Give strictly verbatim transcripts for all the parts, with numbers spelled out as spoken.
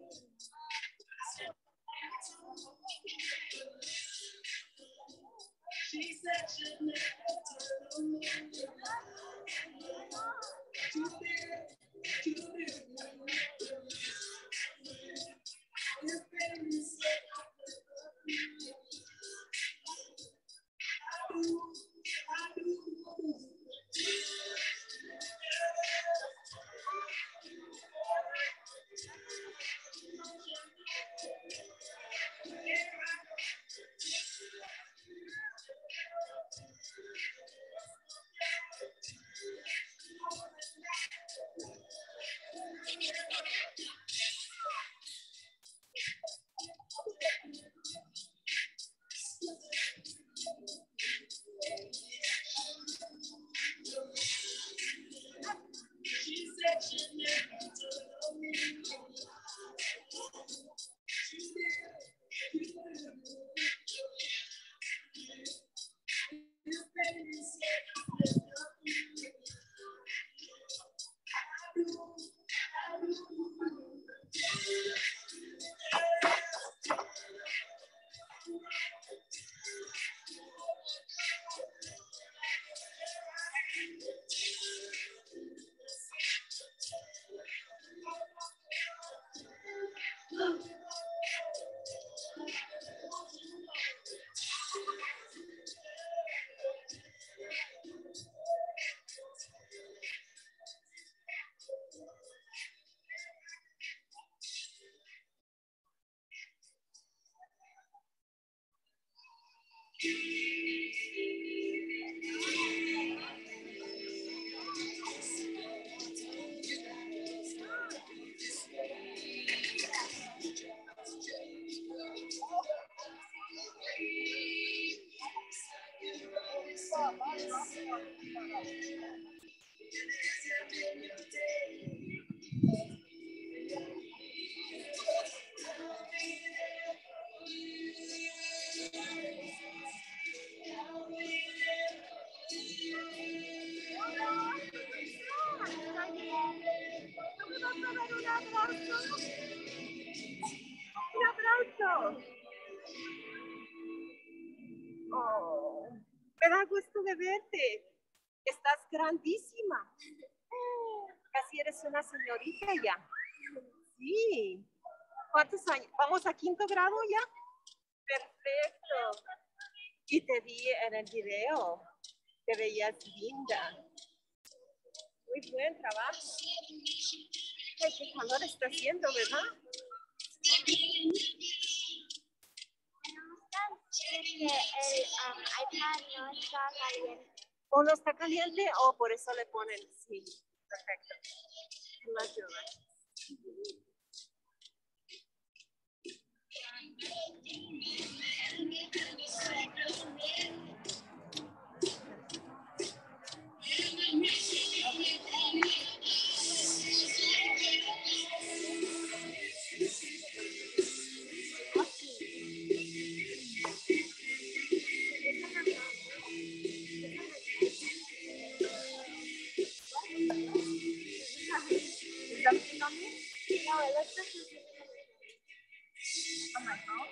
Un aplauso. Oh, me da gusto de verte. Estás grandísima. Casi eres una señorita ya. Sí. ¿Cuántos años? ¿Vamos a quinto grado ya? Perfecto. Y te vi en el video. Te veías linda. Muy buen trabajo. Ay, qué calor está haciendo, ¿verdad? Que el um, iPad no está caliente. ¿O no está caliente o por eso le ponen? Sí, perfecto. Más ayuda. No, el otro es el On my phone?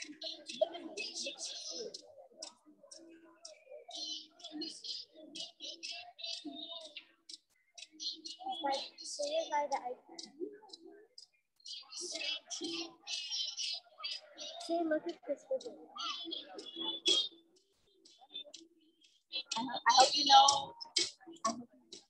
By the iPad. See, look at this video. I, ho- I hope you know. I hope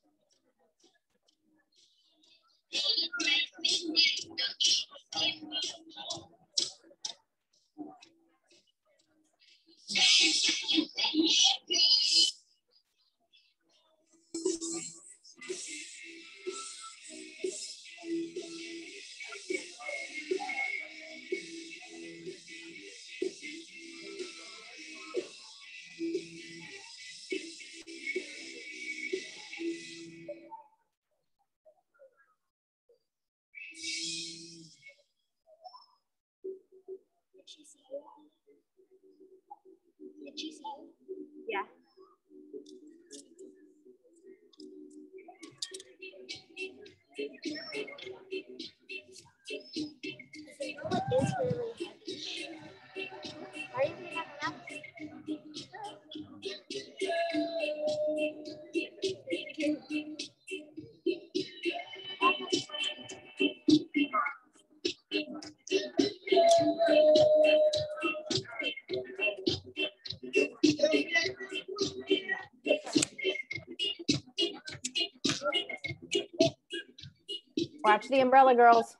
Did she see you? Did she see you? Yeah. You know what is really heavy? Are you gonna have enough? Watch the umbrella, girls.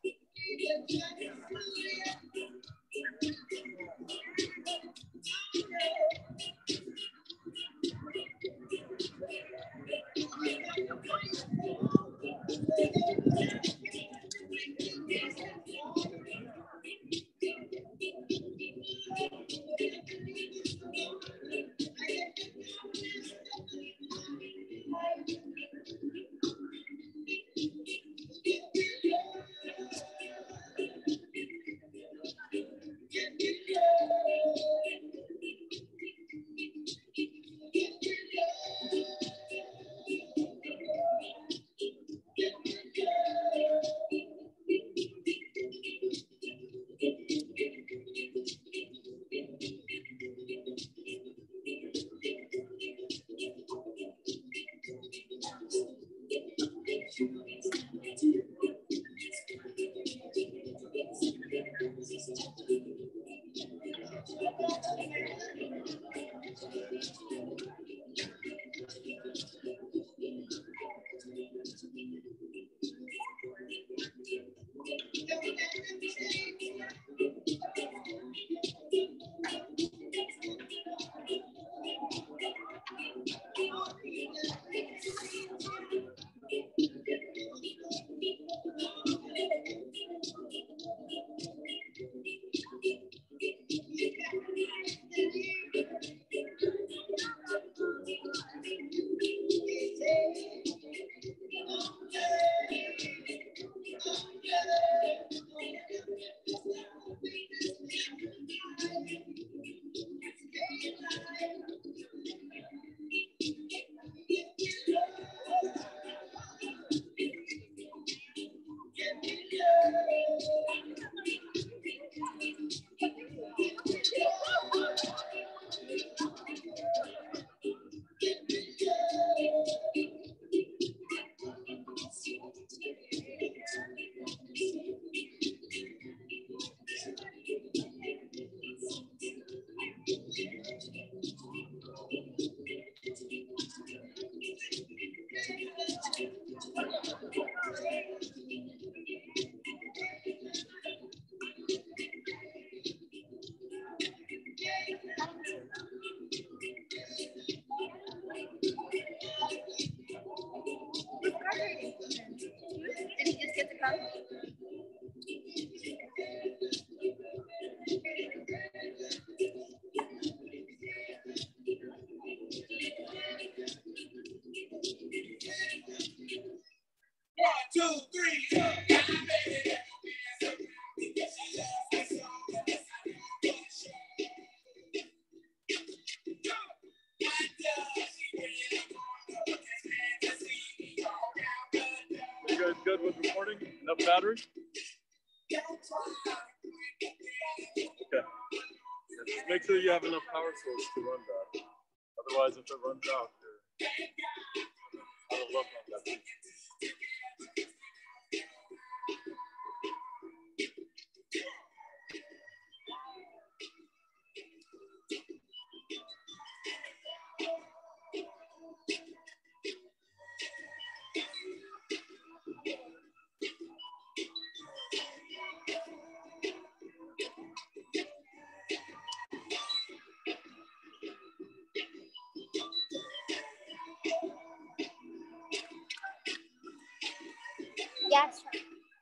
Did he just get the car? One, two, three, go. You guys good with recording? Enough battery? Okay. Just make sure you have enough power source to run that. Otherwise, if it runs out, you're out of luck on that beach. Yes, sir.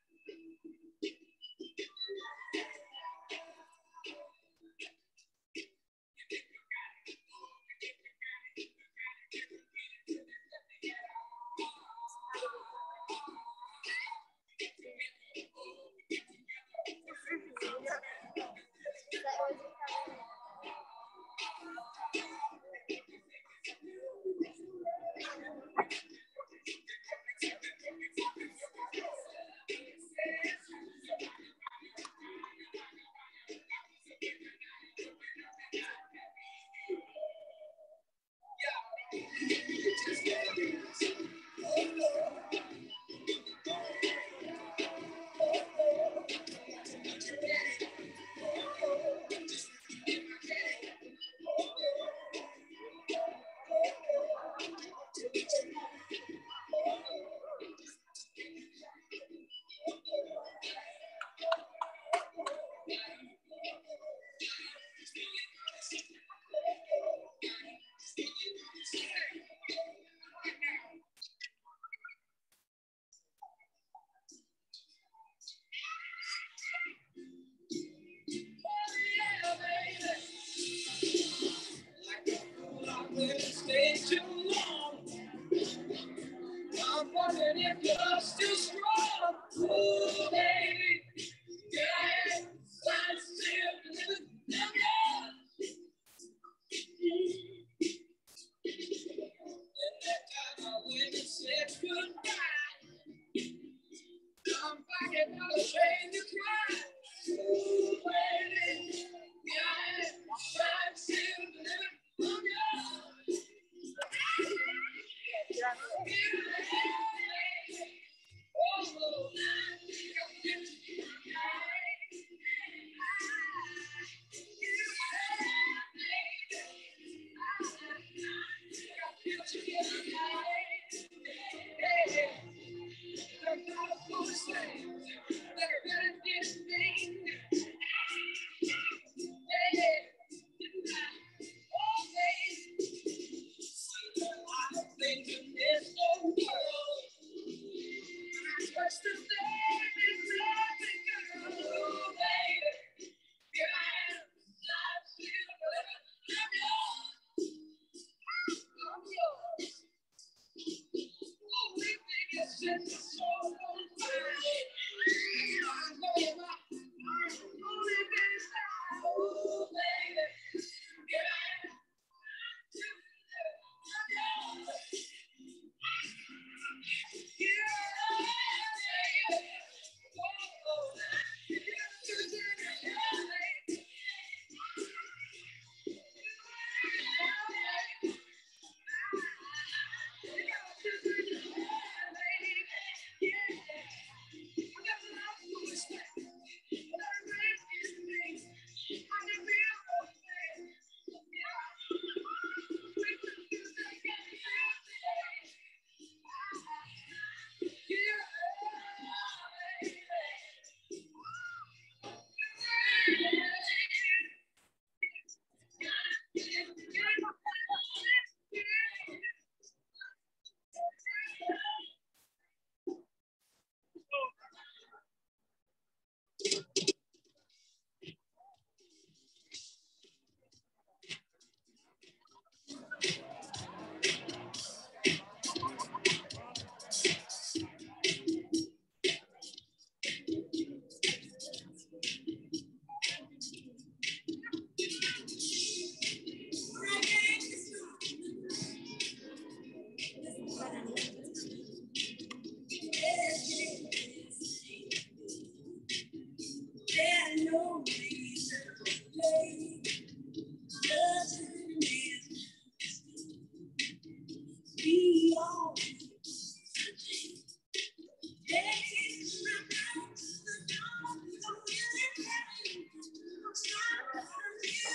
Stay too long. I'm wondering if you're still strong. Ooh, baby. Yeah, I'm still living. And that time I went and said goodbye. I'm back and not ashamed to cry. Ooh, baby. Yeah, I'm still living.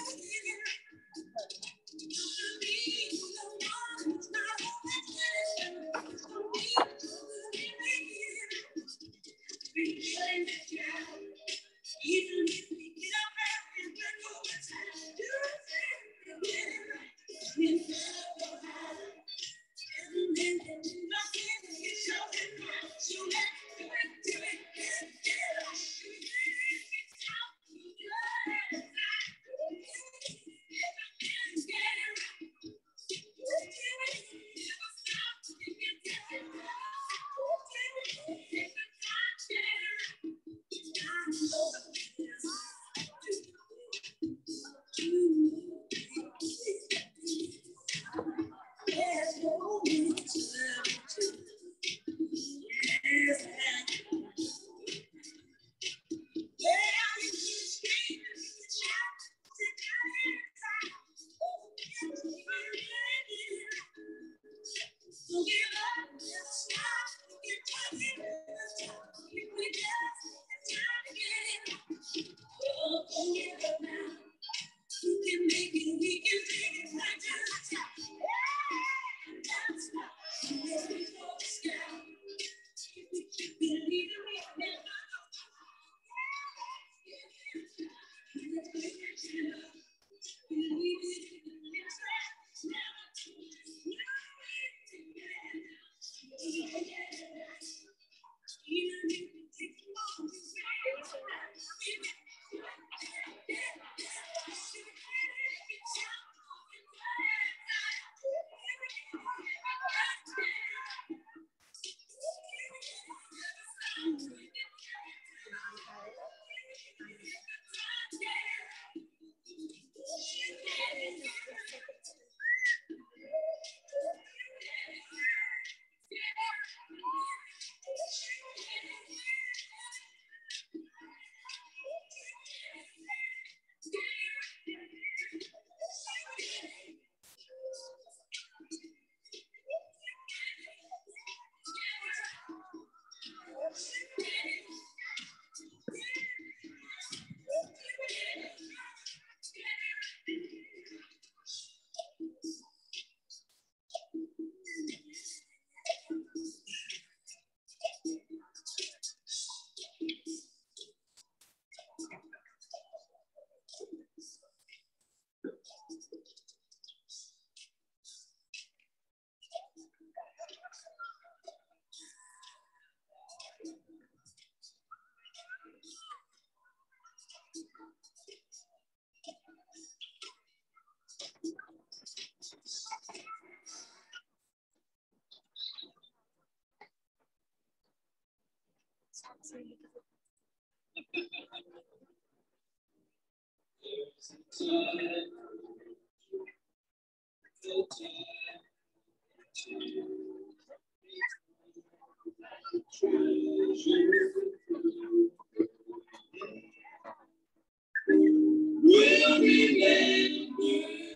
Will remember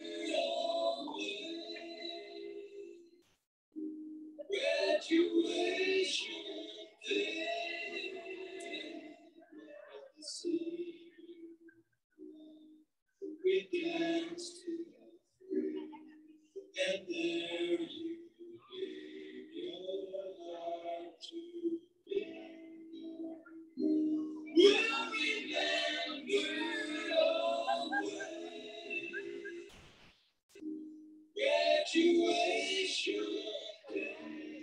graduation day. We danced and there you gave your heart to me. We'll remember always graduation day.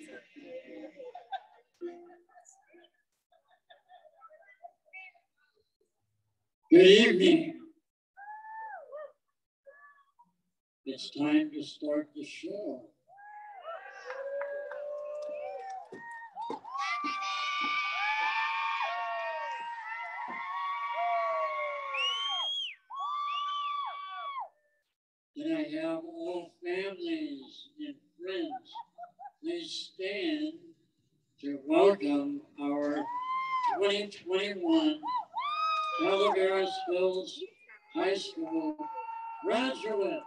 Good evening. It's time to start the show. Can I have all families and friends please stand to welcome our twenty twenty-one Calaveras Hills High School graduates.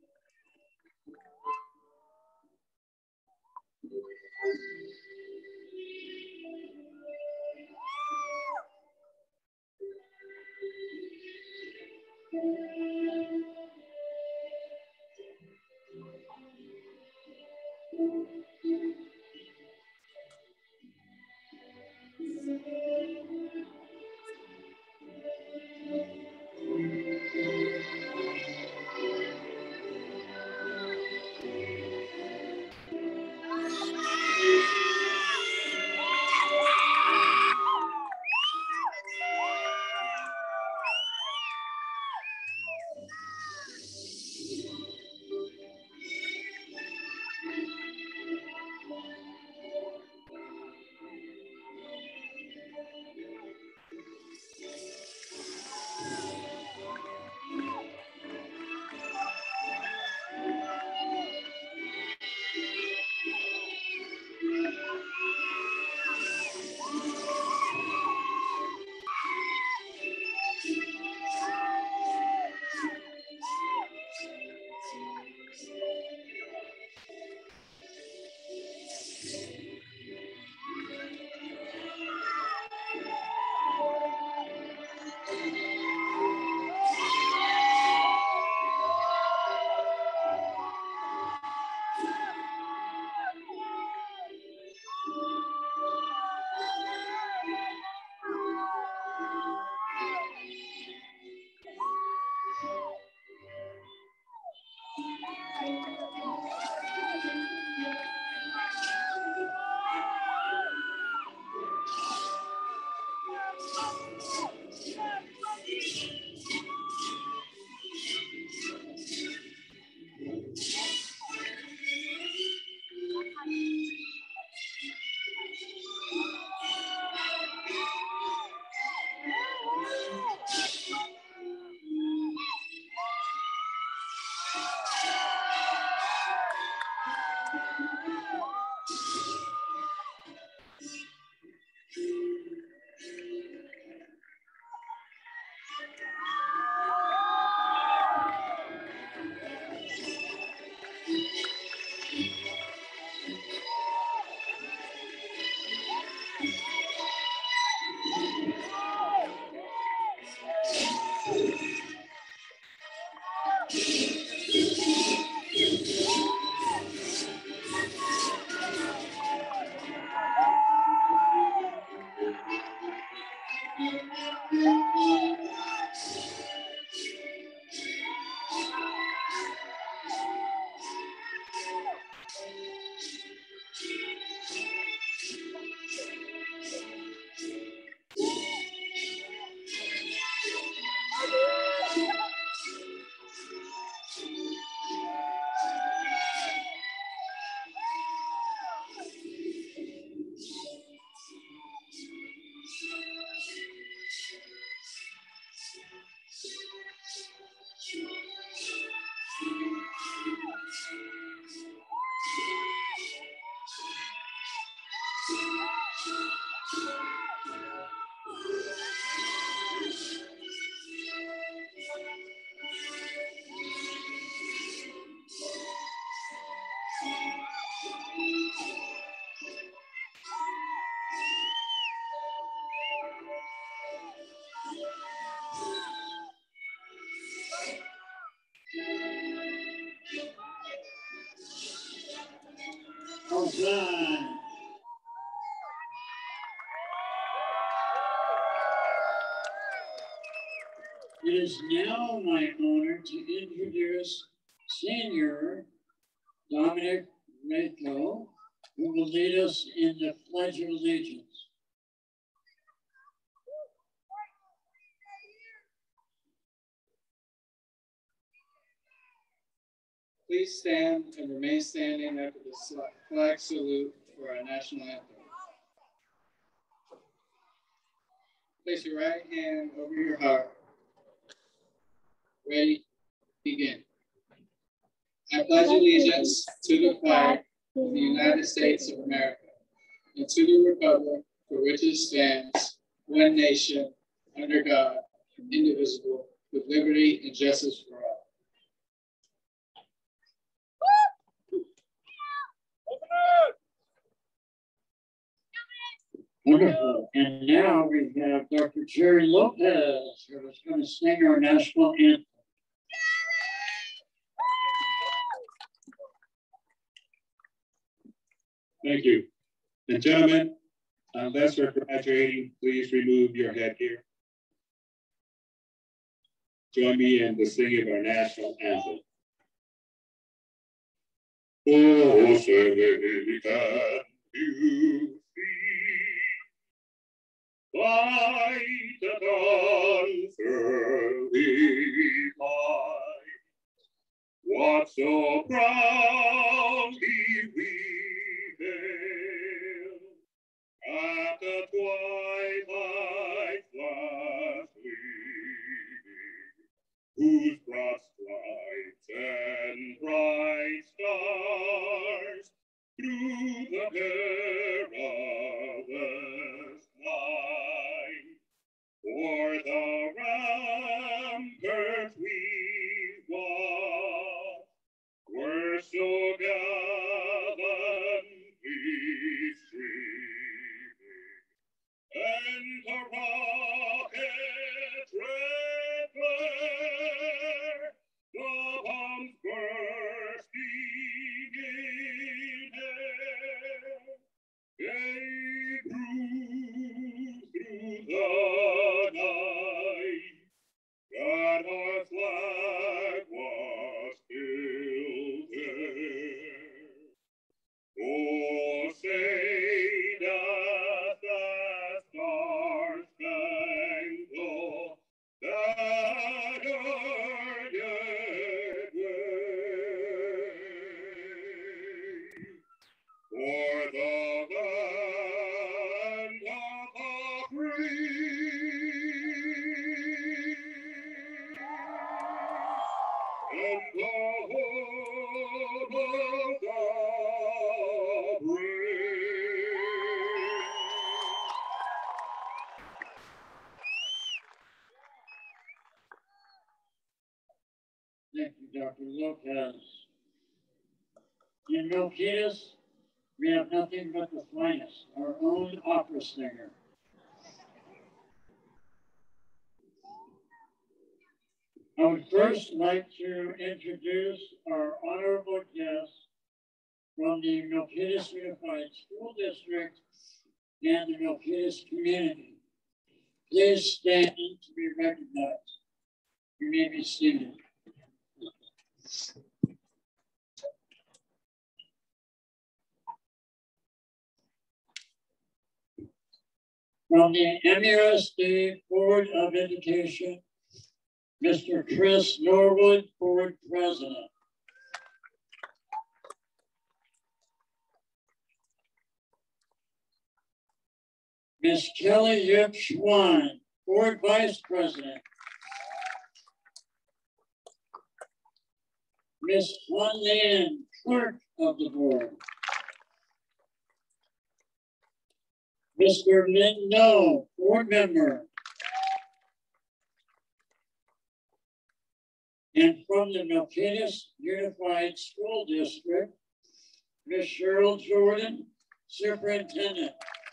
Outside. It is now my honor to introduce Senior Dominic Metlo, who will lead us in the Pledge of Allegiance. Please stand and remain standing after the flag salute for our national anthem. Place your right hand over your heart. Ready, begin. I pledge allegiance to the flag of the United States of America and to the republic for which it stands, one nation, under God, indivisible, with liberty and justice for all. Wonderful. And now we have Doctor Jerry Lopez, who is going to sing our national anthem. Thank you. And gentlemen, unless you're graduating, please remove your headgear. Join me in the singing of our national anthem. Oh, say, can you see light that unfurling high? What so proudly we hail at the twilight's last gleaming, whose broad stripes and bright stars through the perilous night, o'er the ramparts we walk, were so gallantly streaming, and the rocket's red glare, the bombs bursting in air, they grew through the night, that our flag was still there. Oh, say does the star-spangled banner yet wave? For the land of the free and the home of the brave. Thank you, Doctor Lopez. In Milpitas, we have nothing but the finest, our own opera singer. I would first like to introduce our honorable guests from the Milpitas Unified School District and the Milpitas community. Please stand to be recognized. You may be seated. From the M U S D Board of Education, Mister Chris Norwood, Board President. Miz Kelly Yip Schwan, Board Vice President. Miz Juan Lin, Clerk of the Board. Mister Lin No, Board Member. And from the Milpitas Unified School District, Miz Cheryl Jordan, Superintendent.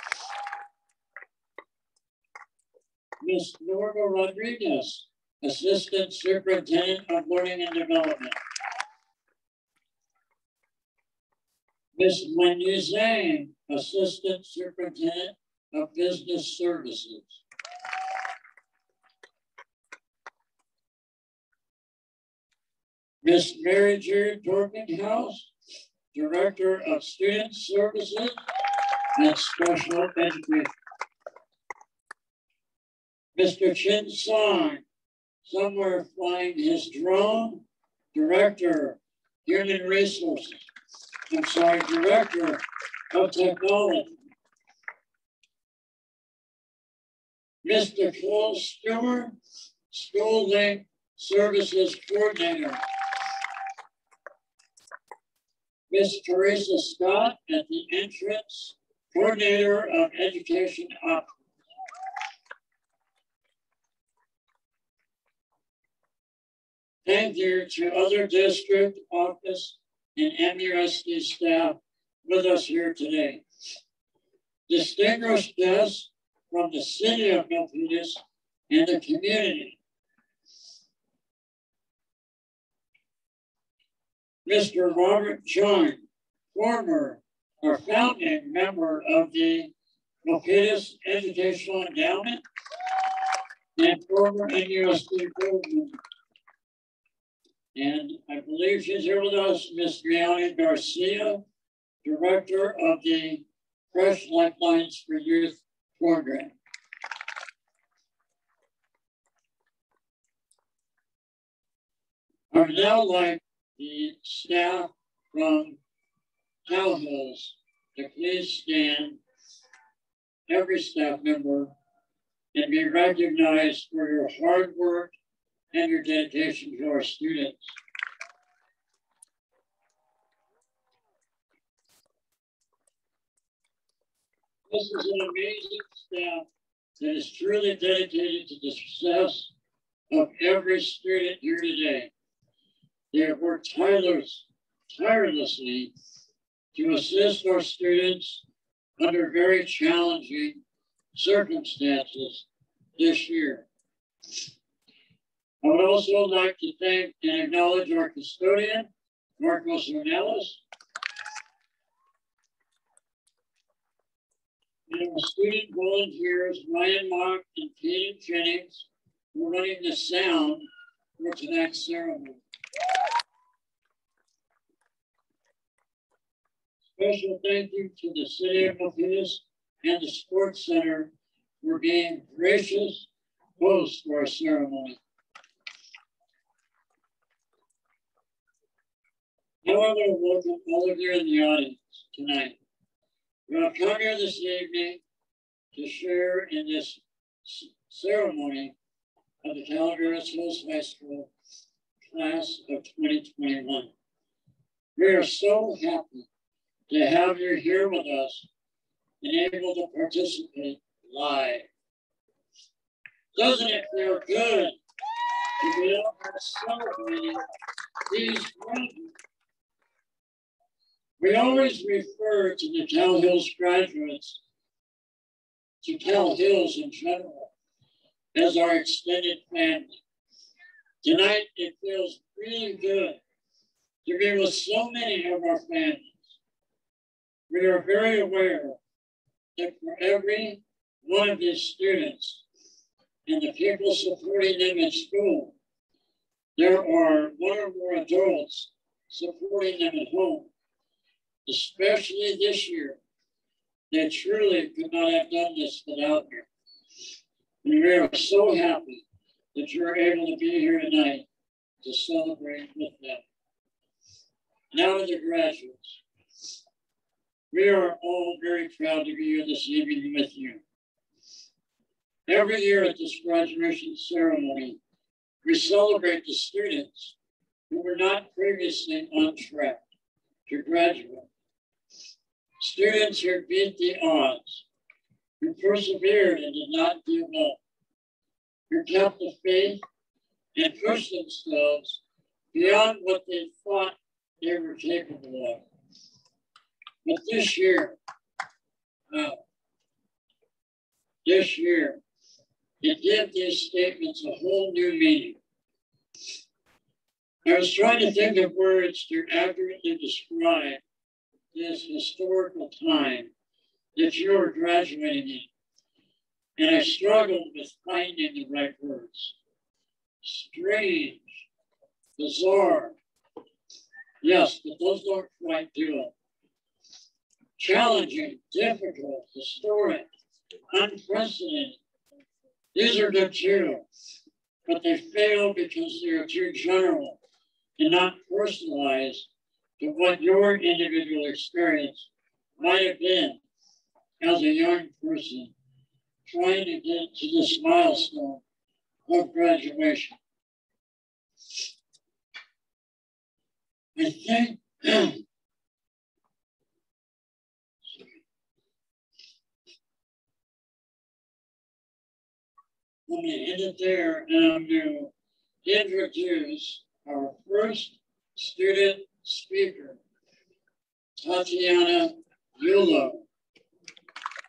Miz Norma Rodriguez, Assistant Superintendent of Learning and Development. Miz Wendy Zhang, Assistant Superintendent of Business Services. Miz Mary Jo Dorkenhouse, Director of Student Services and Special Education. Mister Chin Song, somewhere flying his drone, Director, Human Resources. I'm sorry, Director of Technology. Mister Cole Stewart, School Link Services Coordinator. Miz Teresa Scott at the entrance, Coordinator of Education Options. Thank you to other district, office, and M U S D staff with us here today. distinguished guests from the city of Milpitas and the community. Mister Robert John, former or founding member of the Milpitas Educational Endowment and former N U S D board member. And I believe she's here with us, Miz Brianna Garcia, Director of the Fresh Lifelines for Youth program. I would now like the staff from Cal Hills to please stand, every staff member, and be recognized for your hard work and your dedication to our students. This is an amazing staff that is truly dedicated to the success of every student here today. They have worked tireless, tirelessly to assist our students under very challenging circumstances this year. I would also like to thank and acknowledge our custodian, Marcos Ornelas, and our student volunteers, Ryan Mock and Katie Jennings, for running the sound for tonight's ceremony. Special thank you to the City of Milpitas and the Sports Center for being gracious hosts for our ceremony. Now I want to welcome all of you in the audience tonight. We have come here this evening to share in this ceremony of the Calaveras Hills High School class of twenty twenty-one. We are so happy to have you here with us and able to participate live. Doesn't it feel good to be able to celebrate these graduates? We always refer to the Cal Hills graduates, to Cal Hills in general, as our extended family. Tonight, it feels really good to be with so many of our families. We are very aware that for every one of these students and the people supporting them in school, there are one or more adults supporting them at home. Especially this year, they truly could not have done this without you. And we are so happy that you're able to be here tonight to celebrate with them. Now to the graduates. We are all very proud to be here this evening with you. Every year at this graduation ceremony, we celebrate the students who were not previously on track to graduate. Students who beat the odds, who persevered and did not give up, who kept the faith and pushed themselves beyond what they thought they were capable of. But this year, wow, this year, it gave these statements a whole new meaning. I was trying to think of words to accurately describe this historical time that you are graduating in. And I struggled with finding the right words. Strange, bizarre. Yes, but those don't quite do it. Challenging, difficult, historic, unprecedented. These are good too, but they fail because they are too general and not personalized to what your individual experience might have been as a young person trying to get to this milestone of graduation. I think I'm going to end it there, and I'm going to introduce our first student speaker, Tatiana Yulo.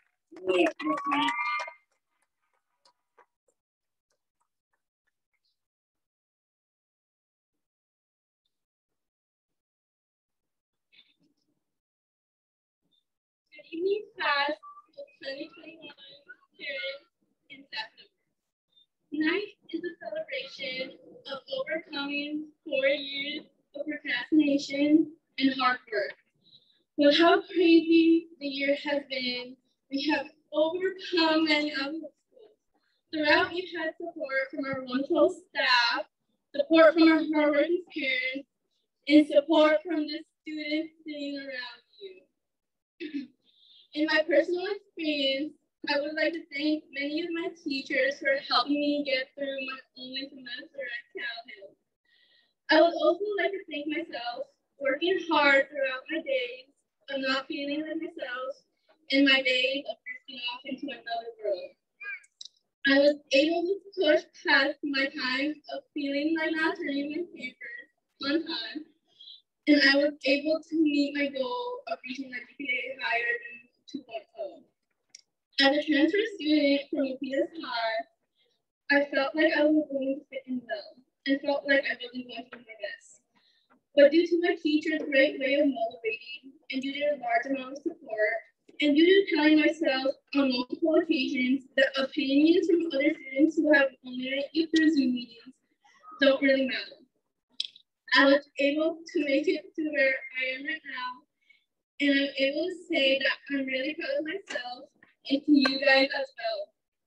Good evening, class of twenty twenty-one parents and staff members. Tonight is a celebration of overcoming four years of procrastination and hard work. With how crazy the year has been, we have overcome many obstacles. Throughout, we've had support from our wonderful staff, support from our hardworking parents, and support from the students sitting around you. In my personal experience, I would like to thank many of my teachers for helping me get through my only semester at Calaveras. I would also like to thank myself, working hard throughout my days of not feeling like myself, and my days of drifting off into another world. I was able to push past my time of feeling like not turning my papers on time, and I was able to meet my goal of reaching my G P A higher than two point oh. As a transfer student from Milpitas High, I felt like I was going to fit in well, and felt like I wasn't going to do my best. But due to my teacher's great way of motivating, and due to their large amount of support, and due to telling myself on multiple occasions that opinions from other students who have only met you through Zoom meetings don't really matter, I was able to make it to where I am right now, and I'm able to say that I'm really proud of myself and to you guys as well.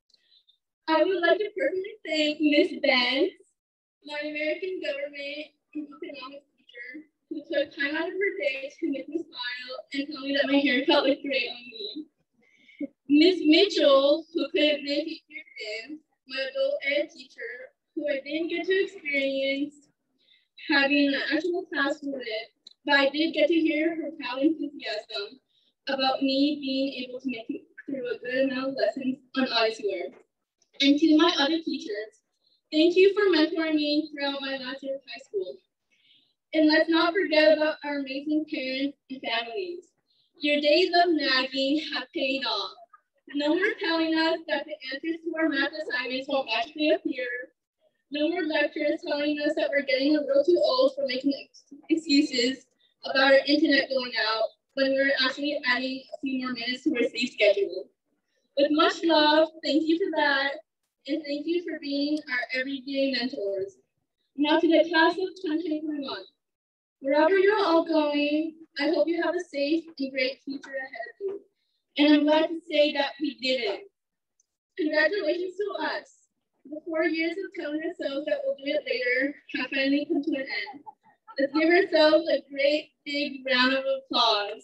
I would like to personally thank Miz Benz, my American government and economics teacher, who took time out of her day to make me smile and tell me that my haircut looked great on me. Miz Mitchell, who couldn't make it here today, my adult ed teacher, who I didn't get to experience having an actual class with it, but I did get to hear her proud enthusiasm about me being able to make it through a good amount of lessons on Odyssey Word. And to my other teachers, thank you for mentoring me throughout my last year of high school. And let's not forget about our amazing parents and families. Your days of nagging have paid off. No more telling us that the answers to our math assignments won't magically appear. No more lectures telling us that we're getting a little too old for making excuses about our internet going out when we're actually adding a few more minutes to our sleep schedule. With much love, thank you for that, and thank you for being our everyday mentors. Now to the class of twenty twenty-one. Wherever you're all going, I hope you have a safe and great future ahead of you. And I'm glad to say that we did it. Congratulations to us. The four years of telling ourselves that we'll do it later have finally come to an end. Let's give ourselves a great big round of applause.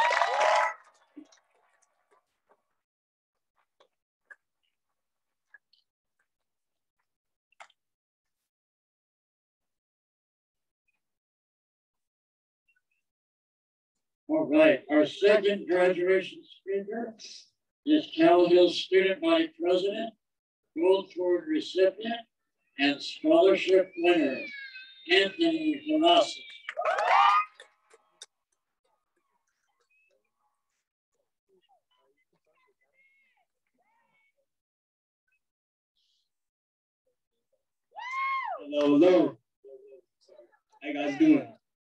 All right, our second graduation speaker is Cal Hill Student Body President, Gold Award recipient, and scholarship winner, Anthony Velasquez. Hello, hello. How you guys doing?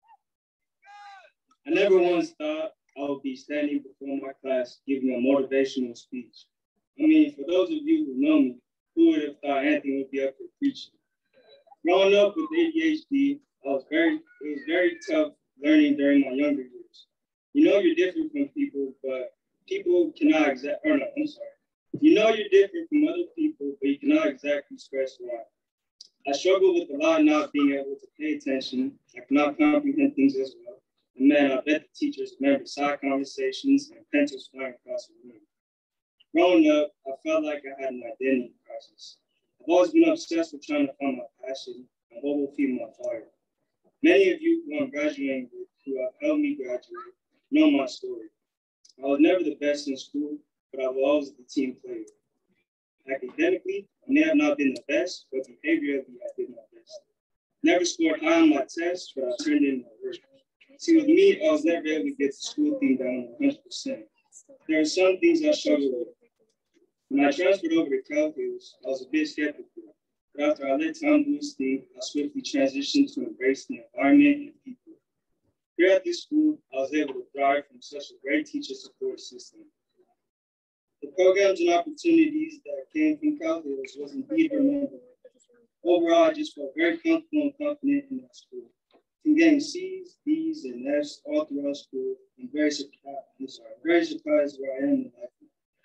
I never once thought I would be standing before my class giving a motivational speech. I mean, for those of you who know me, who would have thought Anthony would be up for preaching? Growing up with A D H D, I was very, it was very tough learning during my younger years. You know you're different from people, but people cannot exact, or no, I'm sorry. You know you're different from other people, but you cannot exactly express why. I struggle with a lot of not being able to pay attention. I cannot comprehend things as well. And man, I bet the teachers remember side conversations and pencils flying across the room. Growing up, I felt like I had an identity crisis. I've always been obsessed with trying to find my passion and what will feed my fire. Many of you who I'm graduating with, who have helped me graduate, know my story. I was never the best in school, but I was always the team player. Academically, I may have not been the best, but behaviorally, I did my best. Never scored high on my tests, but I turned in my work. See, with me, I was never able to get the school thing down one hundred percent. There are some things I struggle with, When I transferred over to Calaveras, I was a bit skeptical, but after I let time do its thing, I swiftly transitioned to embrace the environment and people. Here at this school, I was able to thrive from such a great teacher support system. The programs and opportunities that came from Calaveras was indeed remembered. Overall, I just felt very comfortable and confident in that school. From getting C's, D's, and F's all throughout school, I'm very surprised, I'm sorry, very surprised where I am in life.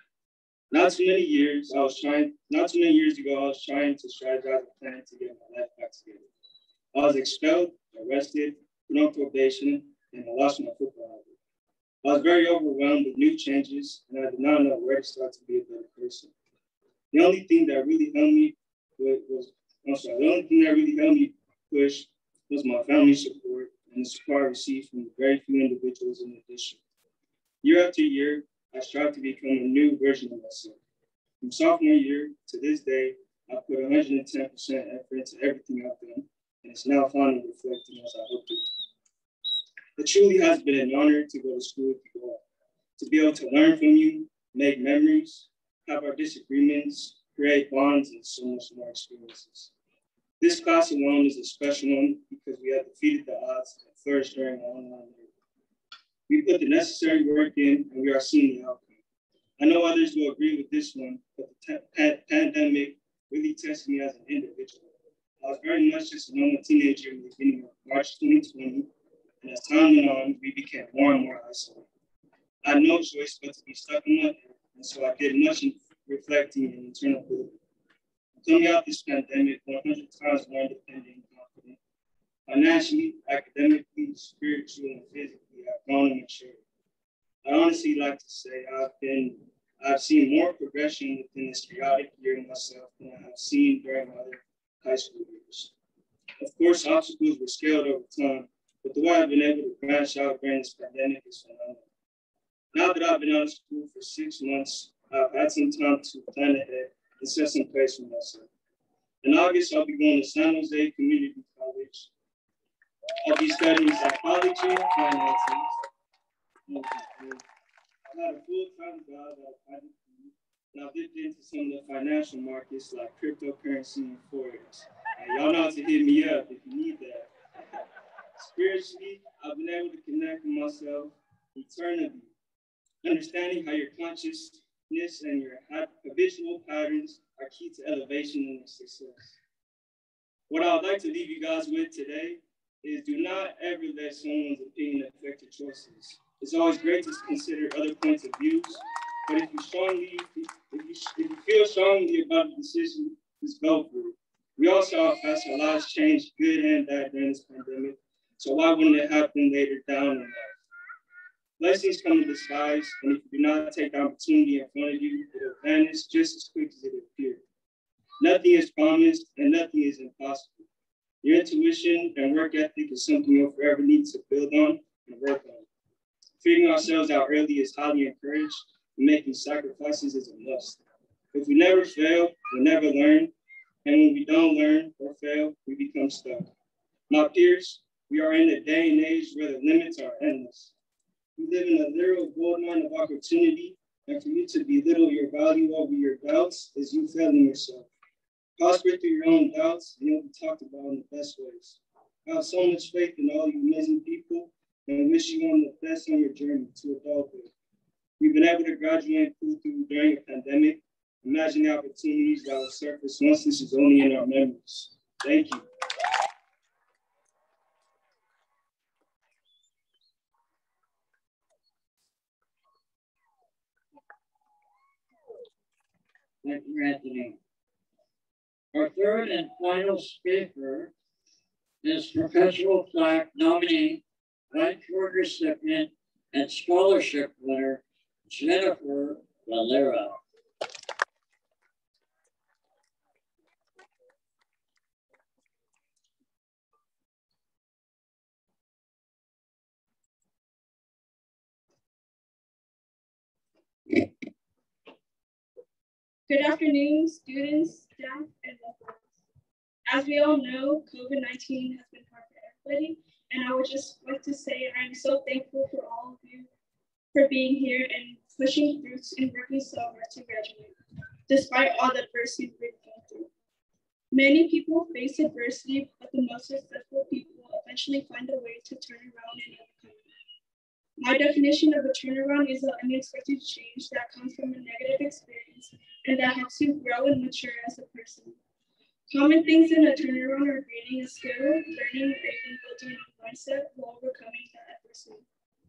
Not too many years, I was trying, not too many years ago, I was trying to strategize a plan to get my life back together. I was expelled, arrested, put on probation, and I lost my football habit. I was very overwhelmed with new changes, and I did not know where to start to be a better person. The only thing that really helped me was, I'm sorry, the only thing that really helped me push was my family support and the support I received from the very few individuals in the district. Year after year, I strive to become a new version of myself. From sophomore year to this day, I put one hundred ten percent effort into everything I've done, and it's now finally reflecting as I hoped it to. It truly has been an honor to go to school with you all, to be able to learn from you, make memories, have our disagreements, create bonds, and so much more experiences. This class alone is a special one because we have defeated the odds and flourished during our online year. We put the necessary work in, and we are seeing the outcome. I know others will agree with this one, but the pa pandemic really tested me as an individual. I was very much just a normal teenager in the beginning of March twenty twenty, and as time went on, we became more and more isolated. I had no choice but to be stuck in my head, and so I did much in reflecting and internal building. Coming out this pandemic one hundred times more independent and confident. Financially, academically, spiritually, and physically, I've grown and matured. I honestly like to say I've been, I've seen more progression within this chaotic year in myself than I have seen during my other high school years. Of course, obstacles were scaled over time, but the way I've been able to branch out during this pandemic is phenomenal. Now that I've been out of school for six months, I've had some time to plan ahead and set some place for myself. In August, I'll be going to San Jose Community College. I'll be studying psychology and finances. I've had a full-time job at I D P, and I've dipped into some of the financial markets like cryptocurrency and forex. And y'all know how to hit me up if you need that. Spiritually, I've been able to connect with myself eternally, understanding how your consciousness and your habitual patterns are key to elevation and success. What I would like to leave you guys with today is do not ever let someone's opinion affect your choices. It's always great to consider other points of views, but if you strongly, if you, if you feel strongly about the decision, just go for it. We all saw how fast our lives changed, good and bad, during this pandemic. So why wouldn't it happen later down in life? Blessings come in disguise, and if you do not take the opportunity in front of you, it will vanish just as quick as it appeared. Nothing is promised, and nothing is impossible. Your intuition and work ethic is something you'll forever need to build on and work on. Figuring ourselves out early is highly encouraged, and making sacrifices is a must. If we never fail, we'll never learn, and when we don't learn or fail, we become stuck. My peers, we are in a day and age where the limits are endless. We live in a literal goldmine of opportunity, and for you to belittle your value over your doubts is you failing yourself. Prosper through your own doubts, and you'll be talked about in the best ways. I have so much faith in all you amazing people, and wish you on the best on your journey to adulthood. We've been able to graduate and pull through during a pandemic. Imagine the opportunities that will surface once this is only in our memories. Thank you. Thank you, Anthony. Our third and final speaker is Perpetual Plaque nominee, Rank Award recipient, and scholarship winner, Jennifer Valera. Good afternoon, students, staff, and loved ones. As we all know, COVID nineteen has been hard for everybody, and I would just like to say I'm so thankful for all of you for being here and pushing through and working so hard to graduate. despite all the adversity we've gone through. Many people face adversity, but the most successful people eventually find a way to turn around and overcome it. My definition of a turnaround is an unexpected change that comes from a negative experience and that helps you grow and mature as a person. Common things in a turnaround are gaining a skill, learning, or even building a mindset while overcoming that adversity.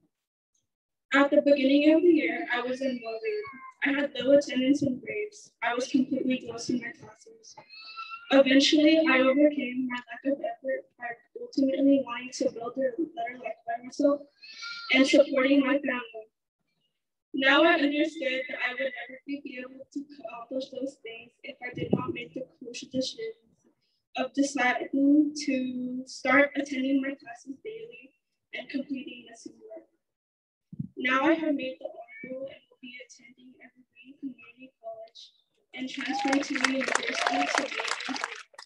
At the beginning of the year, I was in low grade. I had low attendance in grades. I was completely lost in my classes. Eventually, I overcame my lack of effort by ultimately wanting to build a better life by myself and supporting my family. Now I understood that I would never be able to accomplish those things if I did not make the crucial decision of deciding to start attending my classes daily and completing lesson work. Now I have made the honor roll and will be attending Evergreen Community College and transferring to the university to major.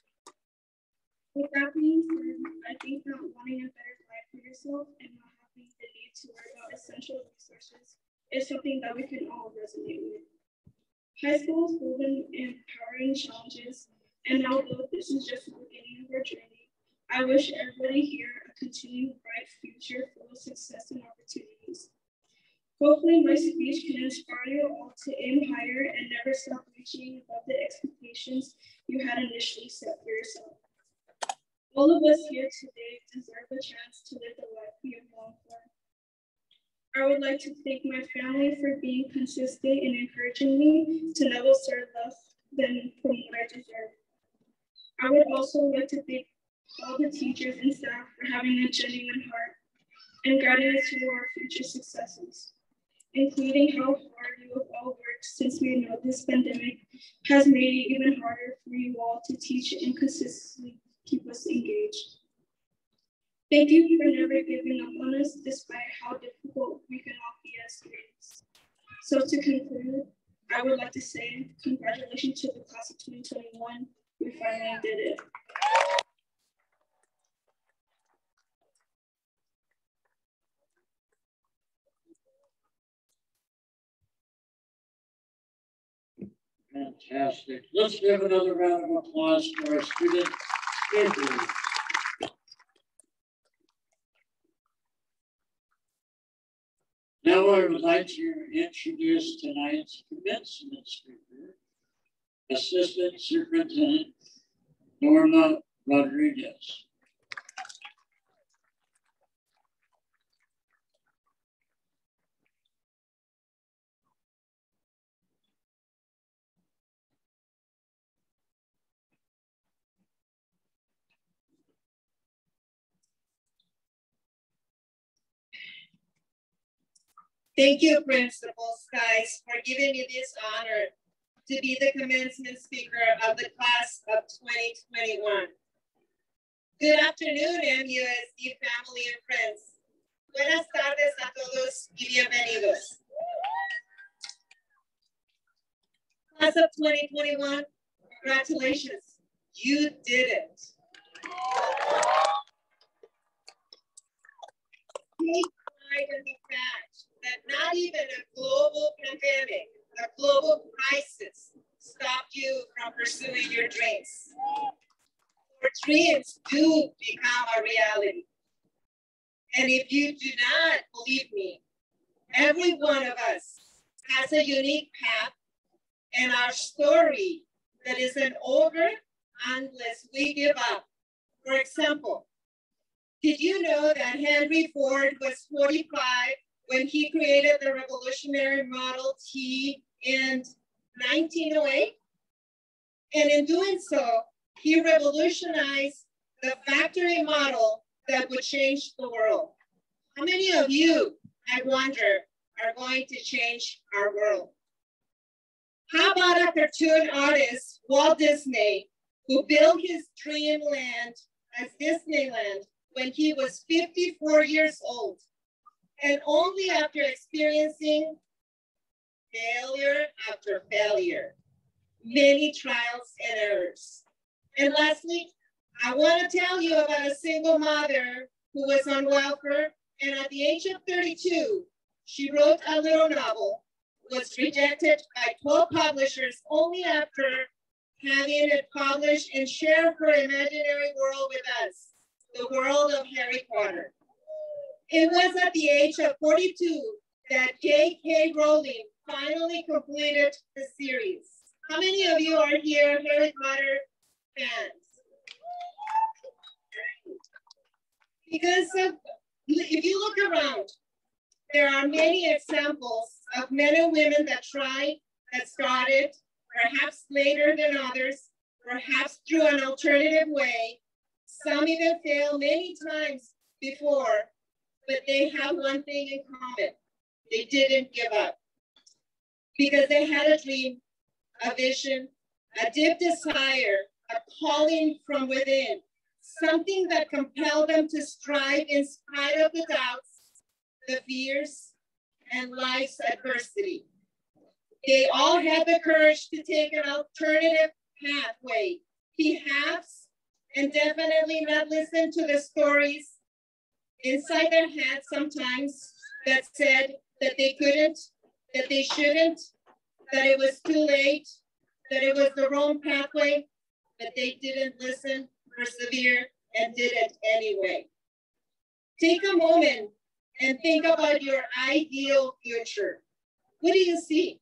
With that being said, I think that wanting a better life for yourself and not having the need to worry about essential resources is something that we can all resonate with. High school is full of empowering challenges, and although this is just the beginning of our journey, I wish everybody here a continued bright future full of success and opportunities. Hopefully my speech can inspire you all to aim higher and never stop reaching above the expectations you had initially set for yourself. All of us here today deserve a chance to live the life we have longed for. I would like to thank my family for being consistent and encouraging me to never serve less than from what I deserve. I would also like to thank all the teachers and staff for having a genuine heart and guiding us to our future successes, including how hard you have all worked since we know this pandemic has made it even harder for you all to teach and consistently keep us engaged. Thank you for never giving up on us despite how difficult we can all be as students. So to conclude, I would like to say congratulations to the class of twenty twenty-one. We finally did it. Fantastic. Let's give another round of applause to our student speakers. Now I would like to introduce tonight's commencement speaker, Assistant Superintendent Norma Rodriguez. Thank you, Principal Skies, for giving me this honor to be the commencement speaker of the class of twenty twenty-one. Good afternoon, M U S D family and friends. Buenas tardes a todos y bienvenidos. Class of twenty twenty-one, congratulations, you did it. Take pride in the fact that not even a global pandemic, a global crisis, stopped you from pursuing your dreams. Your dreams do become a reality. And if you do not believe me, every one of us has a unique path and our story that isn't over unless we give up. For example, did you know that Henry Ford was forty-five when he created the revolutionary Model T in nineteen oh eight? And in doing so, he revolutionized the factory model that would change the world. How many of you, I wonder, are going to change our world? How about a cartoon artist, Walt Disney, who built his dreamland as Disneyland when he was fifty-four years old, and only after experiencing failure after failure, many trials and errors. And lastly, I want to tell you about a single mother who was on welfare, and at the age of thirty-two, she wrote a little novel was rejected by twelve publishers only after having it published and share her imaginary world with us, the world of Harry Potter. It was at the age of forty-two that J K Rowling finally completed the series. How many of you are here Harry Potter fans? Because of, if you look around, there are many examples of men and women that tried, that started, perhaps later than others, perhaps through an alternative way. Some even failed many times before, but they have one thing in common. They didn't give up because they had a dream, a vision, a deep desire, a calling from within, something that compelled them to strive in spite of the doubts, the fears, and life's adversity. They all had the courage to take an alternative pathway, perhaps, and definitely not listen to the stories inside their heads sometimes that said that they couldn't, that they shouldn't, that it was too late, that it was the wrong pathway, but they didn't listen, persevere, and did it anyway. Take a moment and think about your ideal future. What do you see?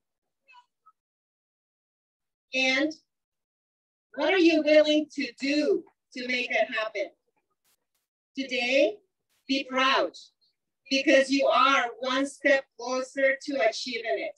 And what are you willing to do to make it happen? Today, be proud because you are one step closer to achieving it.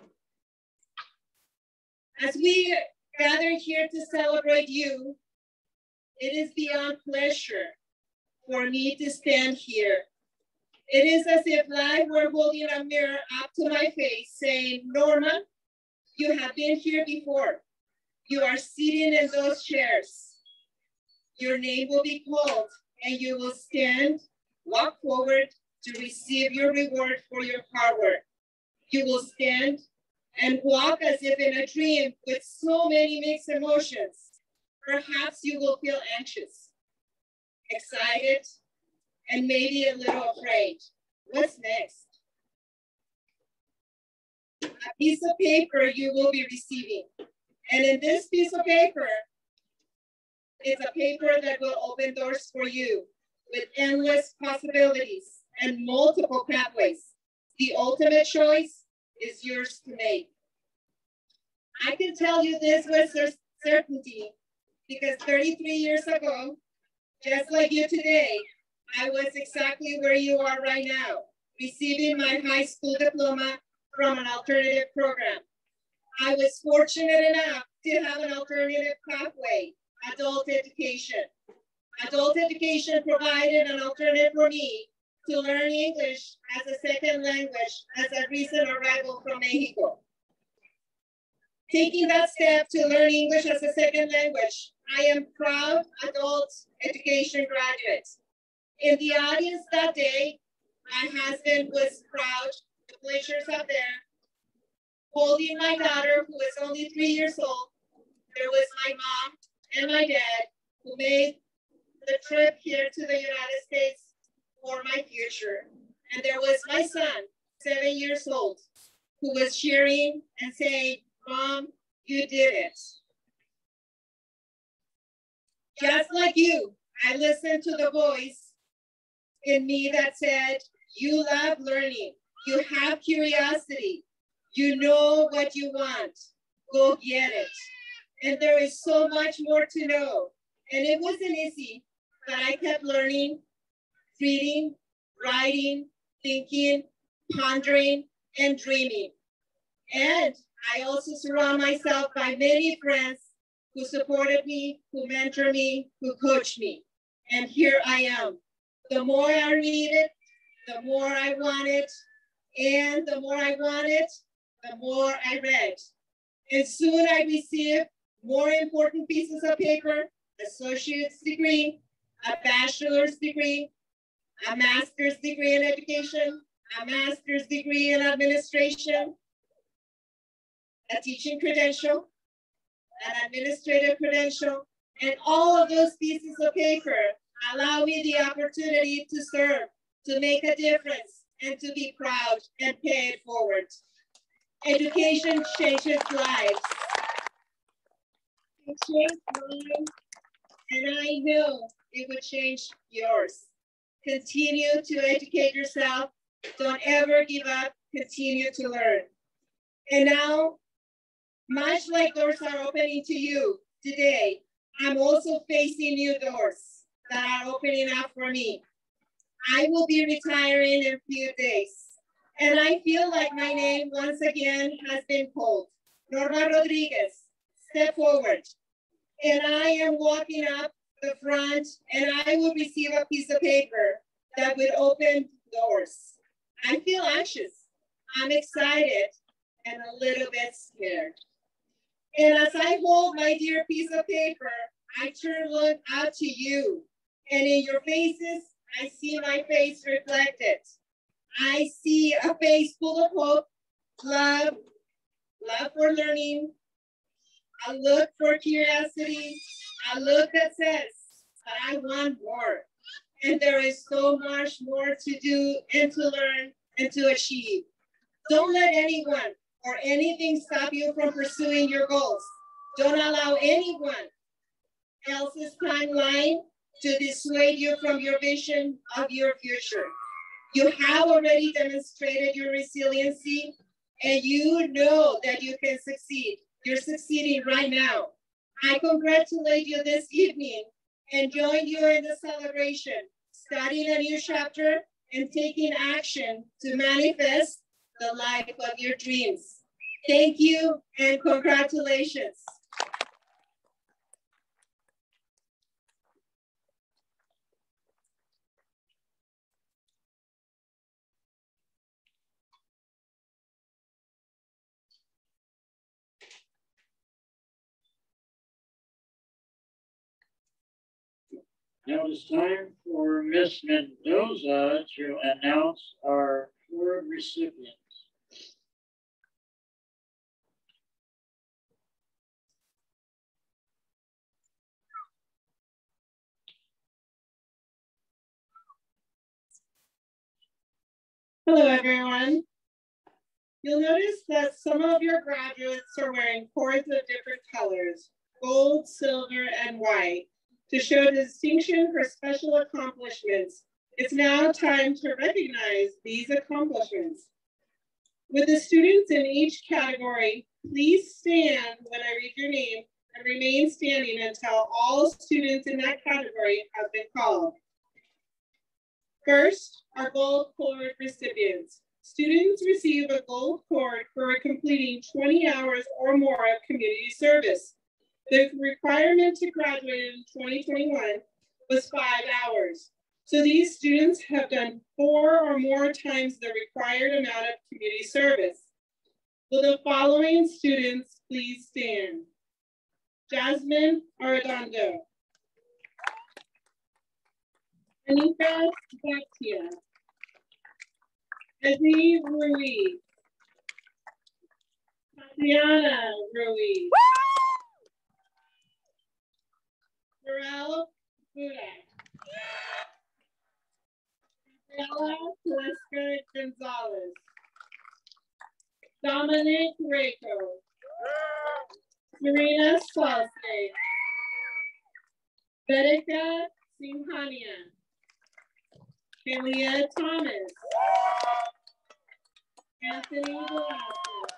As we gather here to celebrate you, it is beyond pleasure for me to stand here. It is as if life were holding a mirror up to my face saying, Norma, you have been here before. You are sitting in those chairs. Your name will be called and you will stand, walk forward to receive your reward for your hard work. You will stand and walk as if in a dream with so many mixed emotions. Perhaps you will feel anxious, excited, and maybe a little afraid. What's next? A piece of paper you will be receiving. And in this piece of paper, it's a paper that will open doors for you with endless possibilities and multiple pathways. The ultimate choice is yours to make. I can tell you this with certainty because thirty-three years ago, just like you today, I was exactly where you are right now, receiving my high school diploma from an alternative program. I was fortunate enough to have an alternative pathway, adult education. Adult education provided an alternative for me to learn English as a second language as a recent arrival from Mexico. Taking that step to learn English as a second language, I am proud adult education graduate. In the audience that day, my husband was proud, the pictures up there, holding my daughter who was only three years old. There was my mom and my dad who made the trip here to the United States for my future. And there was my son, seven years old, who was cheering and saying, Mom, you did it. Just like you, I listened to the voice in me that said, you love learning, you have curiosity, you know what you want, go get it. And there is so much more to know. And it wasn't easy, but I kept learning, reading, writing, thinking, pondering, and dreaming. And I also surround myself by many friends who supported me, who mentored me, who coached me. And here I am. The more I read it, the more I want it. And the more I want it, the more I read. And soon I received more important pieces of paper, associate's degree, a bachelor's degree, a master's degree in education, a master's degree in administration, a teaching credential, an administrative credential, and all of those pieces of paper allow me the opportunity to serve, to make a difference, and to be proud and pay it forward. Education changes lives. It changed mine, and I know it would change yours. Continue to educate yourself. Don't ever give up. Continue to learn. And now, much like doors are opening to you today, I'm also facing new doors that are opening up for me. I will be retiring in a few days, and I feel like my name once again has been called. Norma Rodriguez, step forward. And I am walking up the front, and I will receive a piece of paper that will open doors. I feel anxious. I'm excited and a little bit scared. And as I hold my dear piece of paper, I turn look out to you. And in your faces, I see my face reflected. I see a face full of hope, love, love for learning, a look for curiosity, a look that says, I want more. And there is so much more to do and to learn and to achieve. Don't let anyone or anything stop you from pursuing your goals. Don't allow anyone else's timeline to dissuade you from your vision of your future. You have already demonstrated your resiliency, and you know that you can succeed. You're succeeding right now. I congratulate you this evening and join you in the celebration, starting a new chapter and taking action to manifest the life of your dreams. Thank you and congratulations. Now it's time for Miss Mendoza to announce our award recipients. Hello, everyone. You'll notice that some of your graduates are wearing cords of different colors, gold, silver, and white, to show distinction for special accomplishments. It's now time to recognize these accomplishments. With the students in each category, please stand when I read your name and remain standing until all students in that category have been called. First, our gold cord recipients. Students receive a gold cord for completing twenty hours or more of community service. The requirement to graduate in twenty twenty-one was five hours. So these students have done four or more times the required amount of community service. Will the following students please stand? Jasmine Arredondo. Anika Bactia. Ezzy Ruiz. Tatiana Ruiz. Darrell Budak. Gabriela Telesker Gonzalez. Dominic Rako. Serena Salsay. Vedika Singhania. Kalia Thomas. Anthony Velasquez.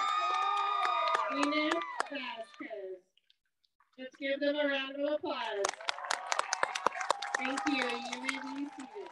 Ina Vasquez. Let's give them a round of applause. Thank you. You may be seated.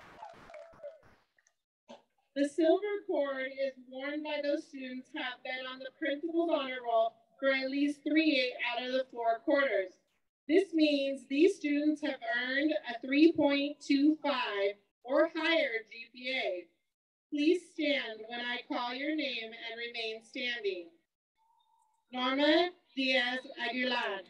The silver cord is worn by those students who have been on the principal's honor roll for at least three out of the four quarters. This means these students have earned a three point two five or higher G P A. Please stand when I call your name and remain standing. Norma Diaz Aguilar.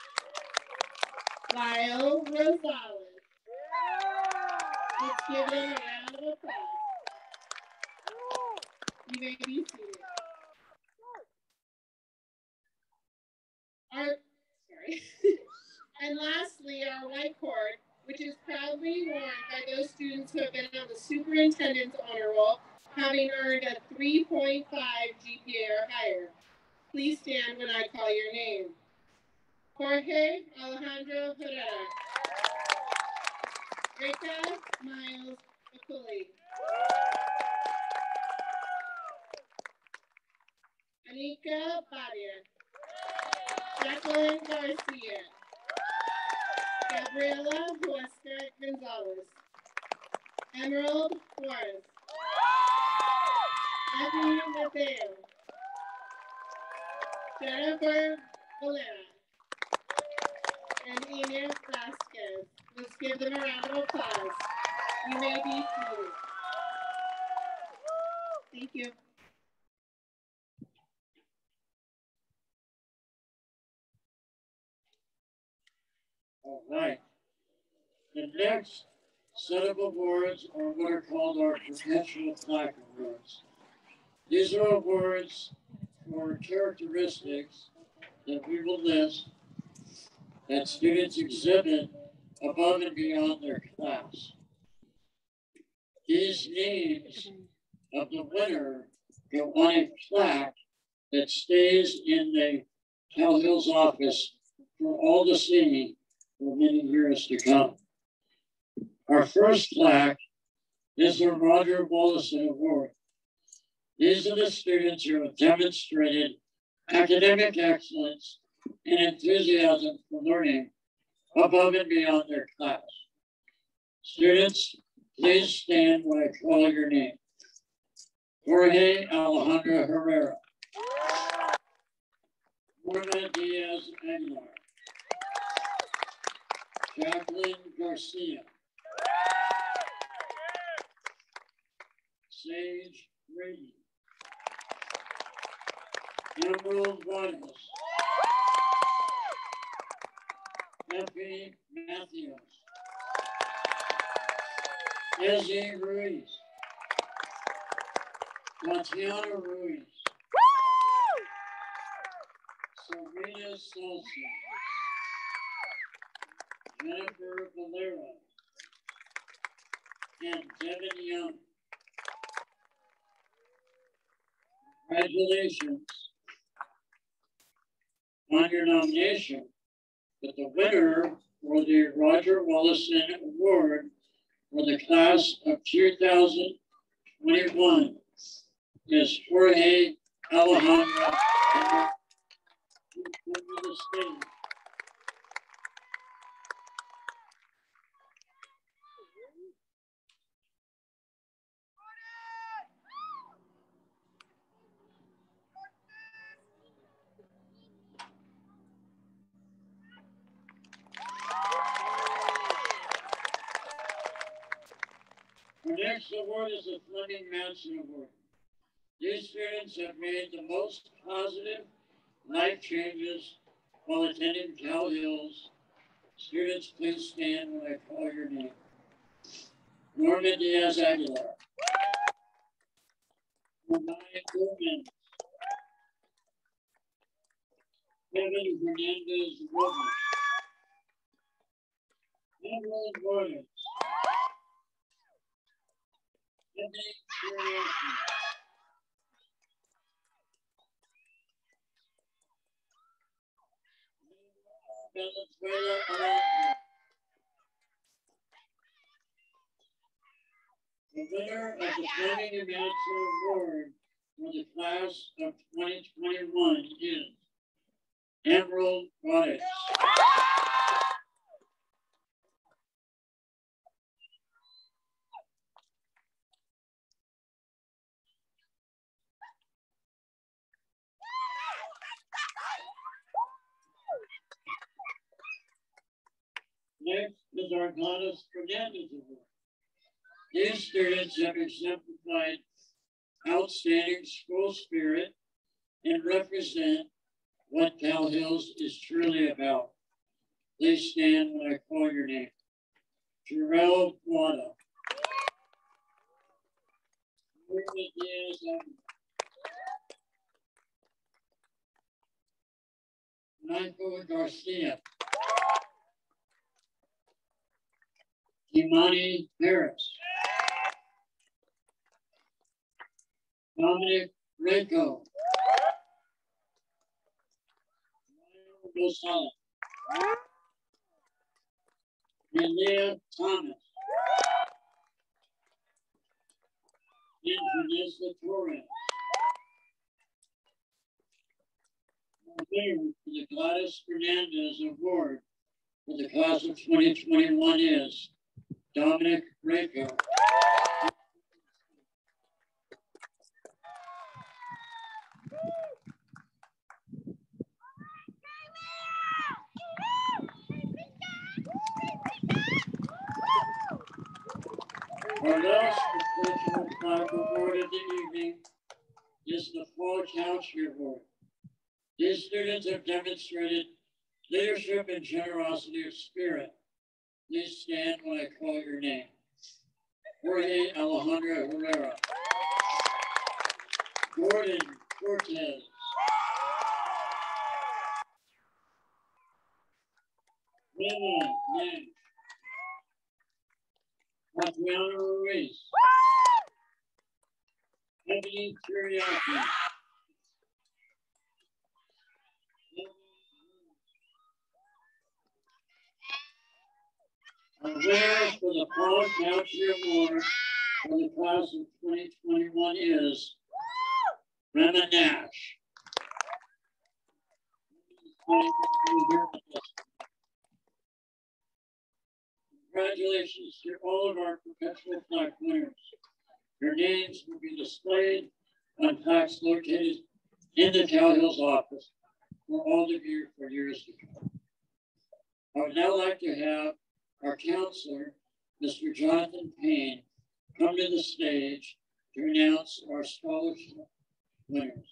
Lyle Rosales. Let's give them a round of applause. You may be seated. Our, sorry. And lastly, our white cord, which is proudly worn by those students who have been on the superintendent's honor roll having earned a three point five G P A or higher. Please stand when I call your name. Jorge Alejandro Herrera. Rika Miles Akuli. Anika Badia. Jacqueline Garcia. Gabriela Huesca Gonzalez. Emerald Juarez. Abby Mateo. Jennifer Valera. And Ines Vasquez. Let's give them a round of applause. You may be seated. Thank you. All right. The next set of awards are what are called our professional plaque awards. These are awards for characteristics that we will list that students exhibit above and beyond their class. These names of the winner go on a plaque that stays in the Cal Hills office for all to see for many years to come. Our first plaque is the Roger Wallison Award. These are the students who have demonstrated academic excellence and enthusiasm for learning above and beyond their class. Students, please stand when I call your name. Jorge Alejandro Herrera. Norma Diaz Aguilar. Jacqueline Garcia. Sage Brady. Emerald Vargas. Effie Matthews. Izzy Ruiz. Tatiana Ruiz. Serena Salsa. Jennifer Valera. And Devin Young. Congratulations on your nomination. But the winner for the Roger Wallison Award for the class of two thousand twenty-one is Jorge Alejandro. Our next award is the Fleming Manson Award. These students have made the most positive life changes while attending Cal Hills. Students, please stand when I call your name. Norma Diaz Aguilar. Mariah Gorman. Kevin Hernandez Robles. Emerald Warriors. Emily Curiosity. Venezuela Alonso. The winner of the Fleming and Manson Award for the class of twenty twenty-one is Emerald Goddess. Next is our Gladys Fernandez Award. These students have exemplified outstanding school spirit and represent what Cal Hills is truly about. Please stand when I call your name. Jarrell Guada. Michael Garcia. Imani Harris. Dominic Rico. Gonzalez. Leah Thomas. And Vanessa Torres. The winner for the Gladys Fernandez Award for the class of twenty twenty-one is Dominic Rico. Our last professional plaque award of the evening is the Fall Township Award. These students have demonstrated leadership and generosity of spirit. Please stand when I call your name. Jorge Alejandro Herrera. Gordon Cortez. Lena Nash. Adriana Ruiz. Ebony Teriyaki. Our winner for the Fall Township Award for the class of twenty twenty-one is Rena Nash. Congratulations to all of our perpetual plaque winners. Your names will be displayed on plaques located in the Cal Hills office for all of you for years to come. I would now like to have our counselor, Mister Jonathan Payne, come to the stage to announce our scholarship winners.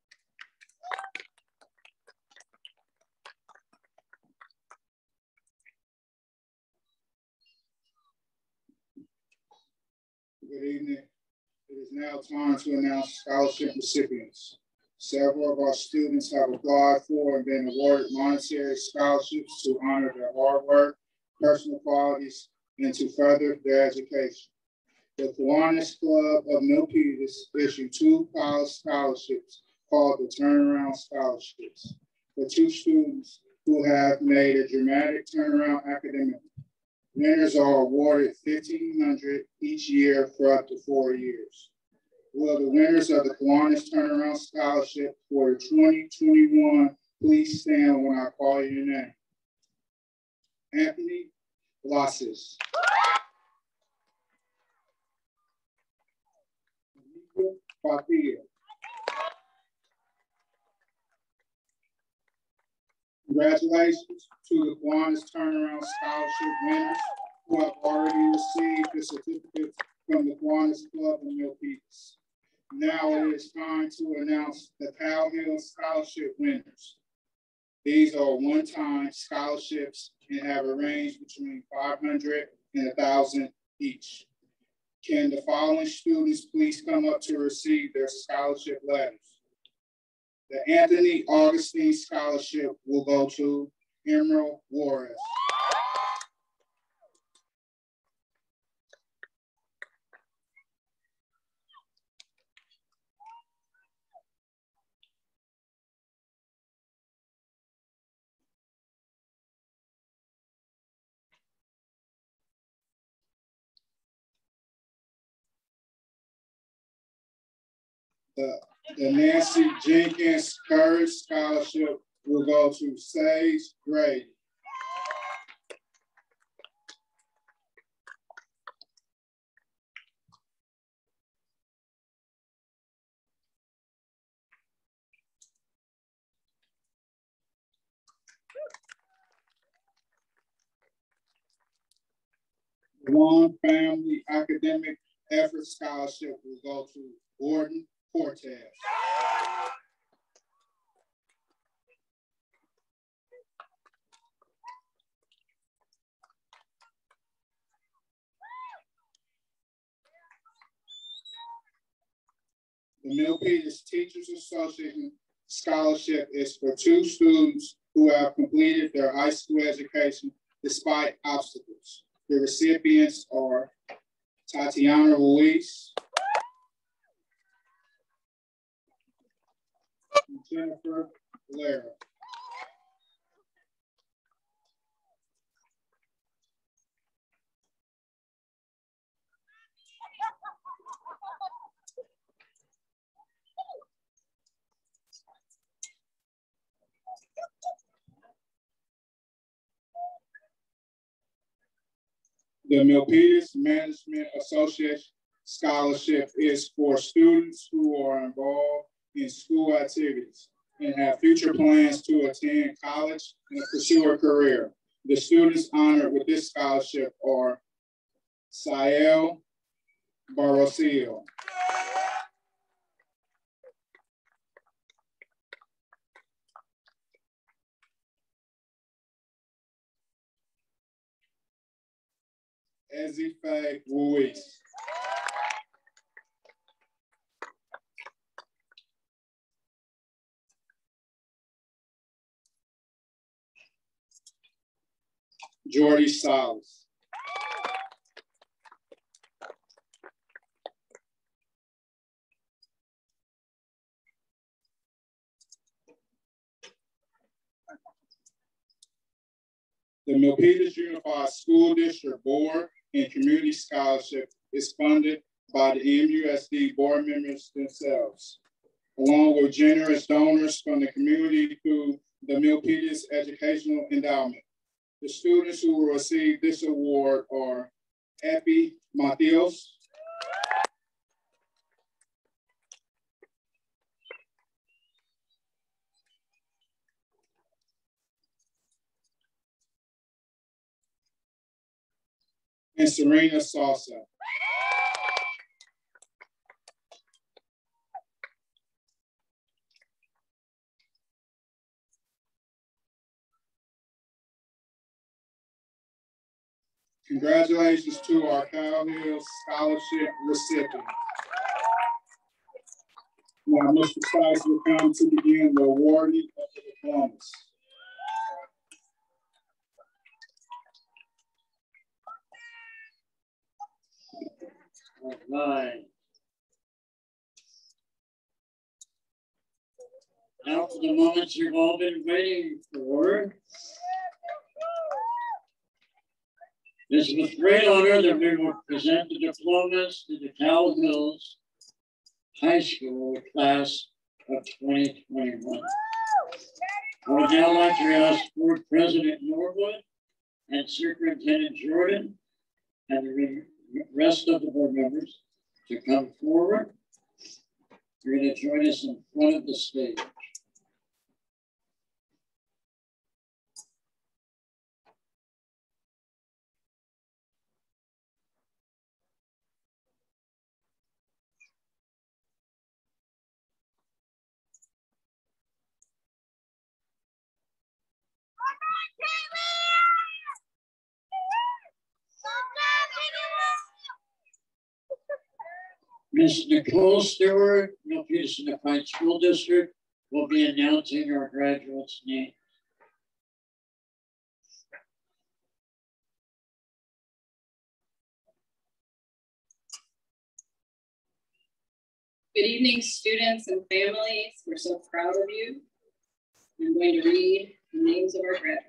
Good evening. It is now time to announce scholarship recipients. Several of our students have applied for and been awarded monetary scholarships to honor their hard work, personal qualities, and to further their education. The Kiwanis Club of Milpitas issued two college scholarships called the Turnaround Scholarships for two students who have made a dramatic turnaround academically. Winners are awarded fifteen hundred dollars each year for up to four years. Will the winners of the Kiwanis Turnaround Scholarship for the twenty twenty-one please stand when I call your name? Anthony Blassis. Papilla. Congratulations to the Kiwanis Turnaround Scholarship winners who have already received the certificates from the Kiwanis Club of Milpitas. Now it is time to announce the Cal Hills Scholarship winners. These are one-time scholarships and have a range between five hundred and one thousand each. Can the following students please come up to receive their scholarship letters? The Anthony Augustine Scholarship will go to Emerald Juarez. The, the Nancy Jenkins Courage Scholarship will go to Sage Grady. The One Family Academic Effort Scholarship will go to Gordon Cortez. The Milpitas Teachers Association Scholarship is for two students who have completed their high school education despite obstacles. The recipients are Tatiana Ruiz, Jennifer Blair. The Milpitas Management Association Scholarship is for students who are involved in school activities and have future plans to attend college and pursue a career. The students honored with this scholarship are Sael Barosil, Ezife Ruiz, Jordy Salas, the Milpitas Unified School District Board and Community Scholarship is funded by the M U S D board members themselves, along with generous donors from the community through the Milpitas Educational Endowment. The students who will receive this award are Epi Matios, and Serena Salsa. Congratulations to our Cow Hill Scholarship recipient. Now, Mister Stice will come to begin the awarding of the diplomas. All right. Now for the moments you've all been waiting for. It's with great honor that we will present the diplomas to the Cow Hills High School class of twenty twenty-one. I would now like to ask Board President Norwood and Superintendent Jordan and the rest of the board members to come forward. You're going to join us in front of the stage. Miz Nicole Stewart, Milpitas Unified School District, will be announcing our graduates' names. Good evening, students and families. We're so proud of you. I'm going to read the names of our graduates.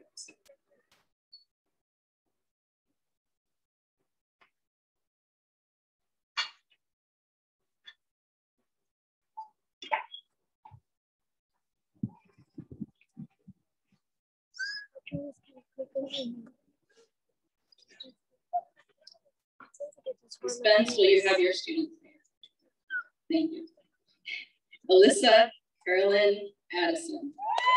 Spence, will you have your students name? Thank you. Alyssa Carolyn Addison.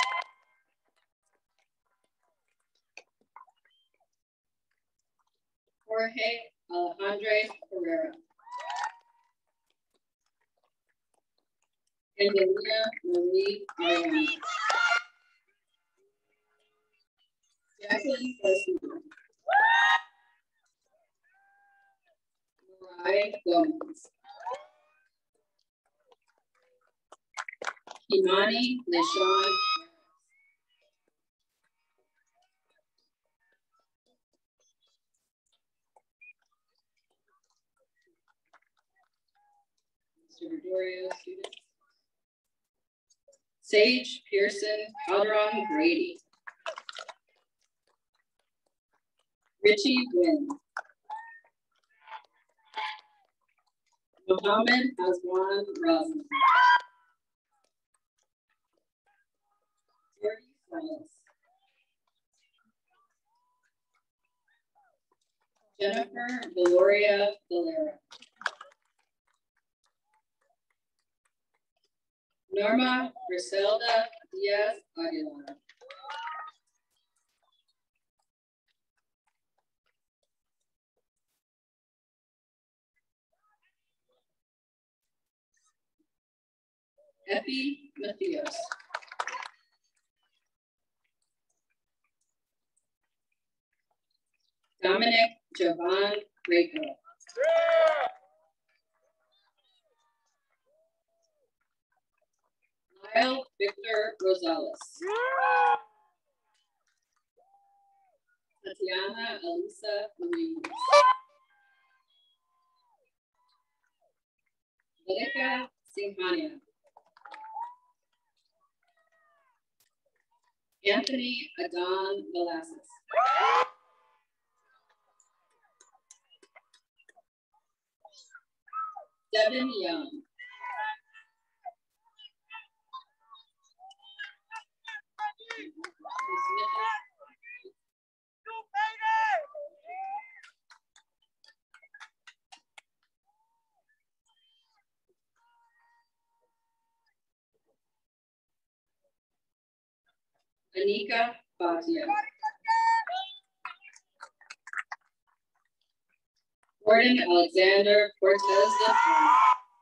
Jorge Alejandre Herrera. Angelina Marie Ariana. Jacqueline Garcia. Mariah Gomez. Imani LaShawn. Mister Dorio, students. Sage Pearson Calderon Grady. Richie Wynn. Mohammed Aswan Rosman. Jordy Silas. Jennifer Valoria Valera. Norma Griselda Diaz Aguilar. Effie Mathios. Dominic Jovan Rayco. Lyle Victor Rosales. Tatiana Elisa Louise. Erika Singhania. Anthony Adon Velasquez. Devin Young. Anika Batia. Gordon Alexander Cortez de Fon.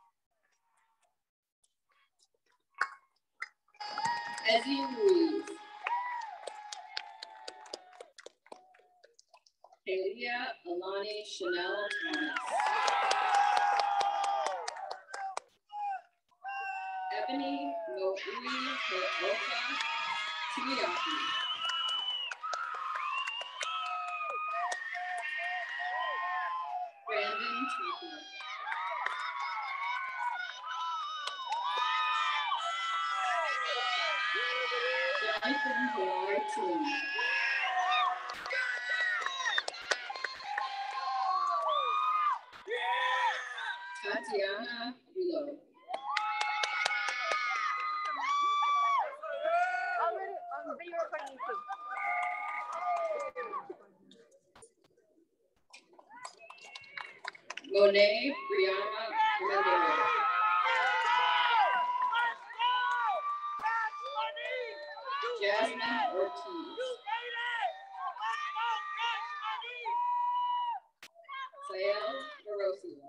Ezzy Ruiz. Kalia Alani Chanel Thomas. Ebony Nouri Oka Tuyaki. Brandon Tucker. Jonathan Pilar Toon. Tatiana Willow. Monet Brianna Mendez. Jasmine Ortiz. Sael Barosio.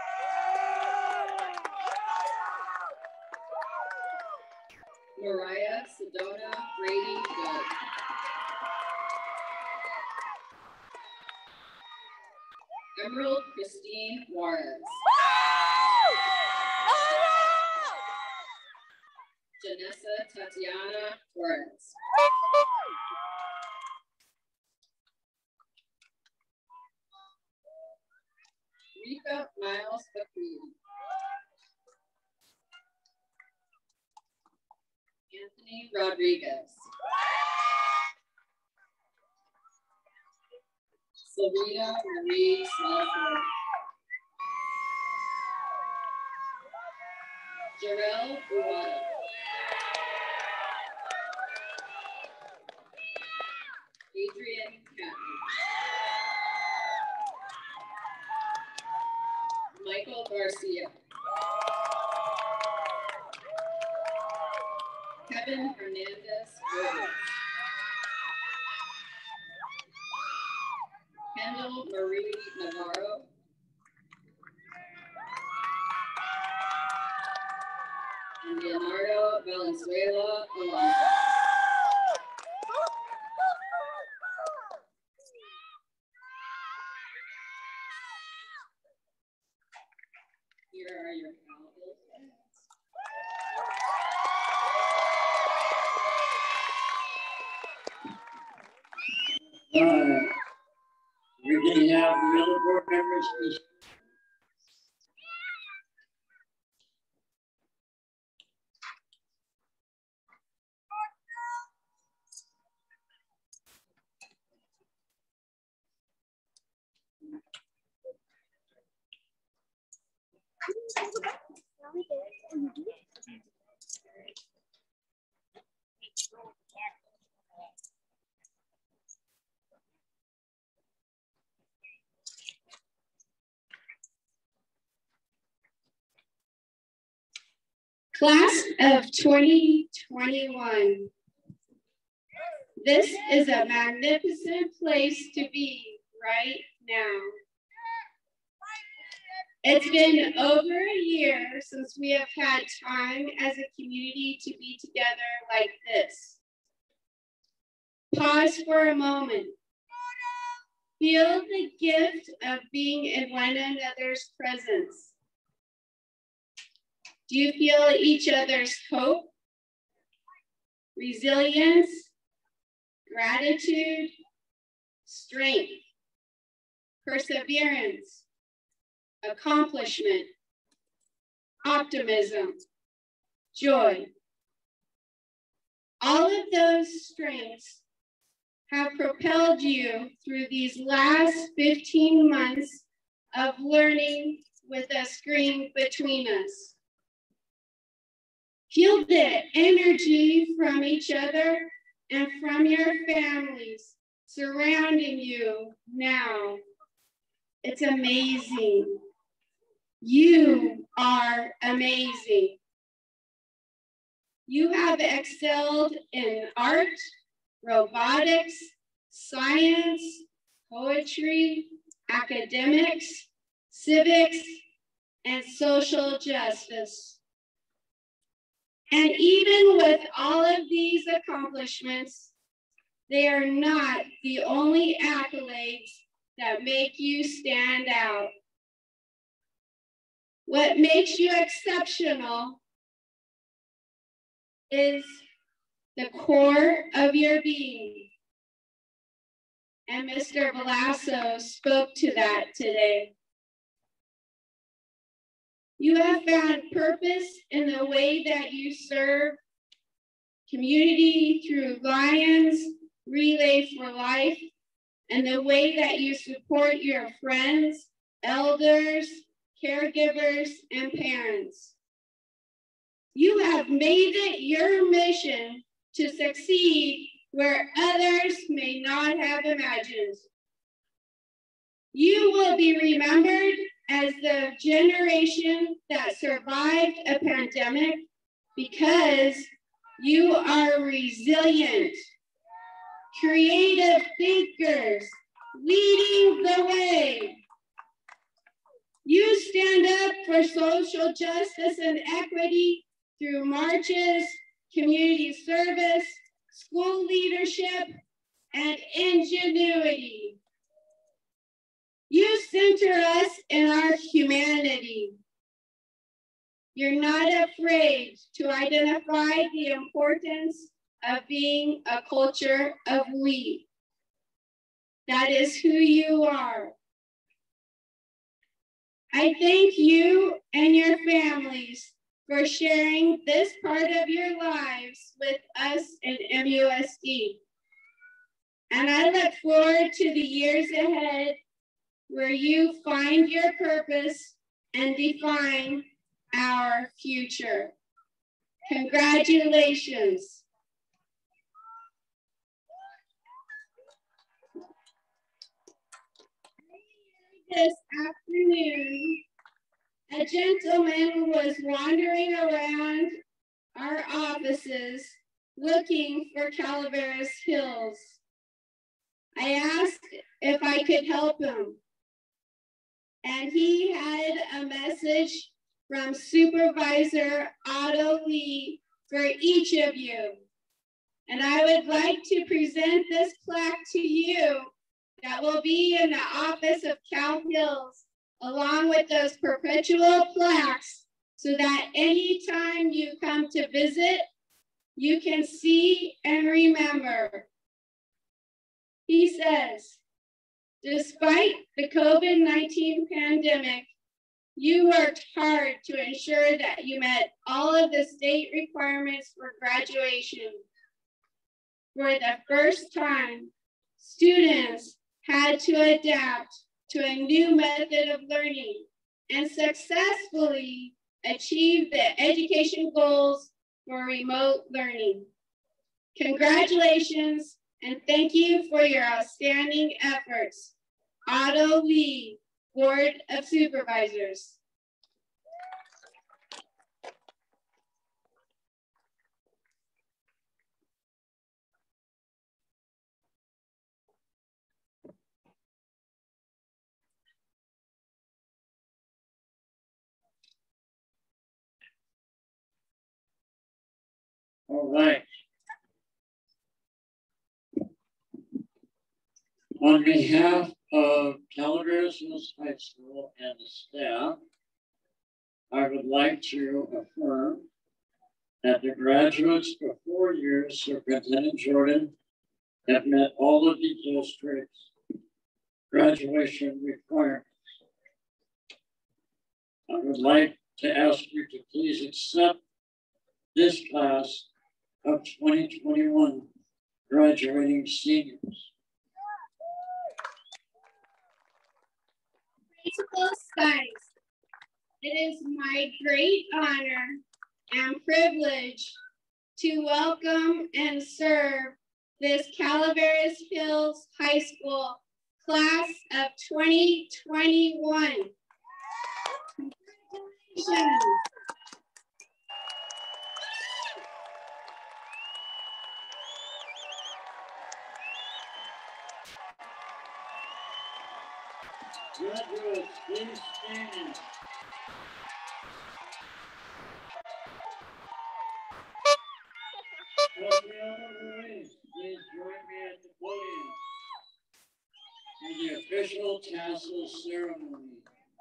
Mariah Sedona Brady Good. Emerald Christine Juarez. Janessa Tatiana Torres. Rika Miles Bakri. Anthony Rodriguez. Savita Marie Salford. Jarrell Uwada. Adrian Catton. Michael Garcia. Kevin Hernandez Rivers. Kendall Marie Navarro. And Leonardo Valenzuela Alonso. Here are your calendars. Uh, we're going to have the other board members. Class of twenty twenty-one. This is a magnificent place to be right now. It's been over a year since we have had time as a community to be together like this. Pause for a moment. Feel the gift of being in one another's presence. Do you feel each other's hope, resilience, gratitude, strength, perseverance, accomplishment, optimism, joy? All of those strengths have propelled you through these last fifteen months of learning with a screen between us. Feel the energy from each other and from your families surrounding you now. It's amazing. You are amazing. You have excelled in art, robotics, science, poetry, academics, civics, and social justice. And even with all of these accomplishments, they are not the only accolades that make you stand out. What makes you exceptional is the core of your being. And Mister Velasco spoke to that today. You have found purpose in the way that you serve community through Lions Relay for Life, and the way that you support your friends, elders, caregivers, and parents. You have made it your mission to succeed where others may not have imagined. You will be remembered as the generation that survived a pandemic because you are resilient, creative thinkers, leading the way. You stand up for social justice and equity through marches, community service, school leadership, and ingenuity. You center us in our humanity. You're not afraid to identify the importance of being a culture of we. That is who you are. I thank you and your families for sharing this part of your lives with us in M U S D. And I look forward to the years ahead where you find your purpose and define our future. Congratulations. This afternoon, a gentleman was wandering around our offices looking for Calaveras Hills. I asked if I could help him, and he had a message from Supervisor Otto Lee for each of you. And I would like to present this plaque to you that will be in the office of Cal Hills, along with those perpetual plaques, so that anytime you come to visit, you can see and remember. He says, despite the COVID nineteen pandemic, you worked hard to ensure that you met all of the state requirements for graduation. For the first time, students had to adapt to a new method of learning and successfully achieve the education goals for remote learning. Congratulations, and thank you for your outstanding efforts. Otto Lee, Board of Supervisors. All right. On behalf of Calaveras High School and the staff, I would like to affirm that the graduates for four years, Superintendent Jordan, have met all of the district's graduation requirements. I would like to ask you to please accept this class of twenty twenty-one graduating seniors. Principal Stites, it is my great honor and privilege to welcome and serve this Calaveras Hills High School class of twenty twenty-one. Congratulations. Graduates, please stand. Please join me at the podium for the official tassel ceremony.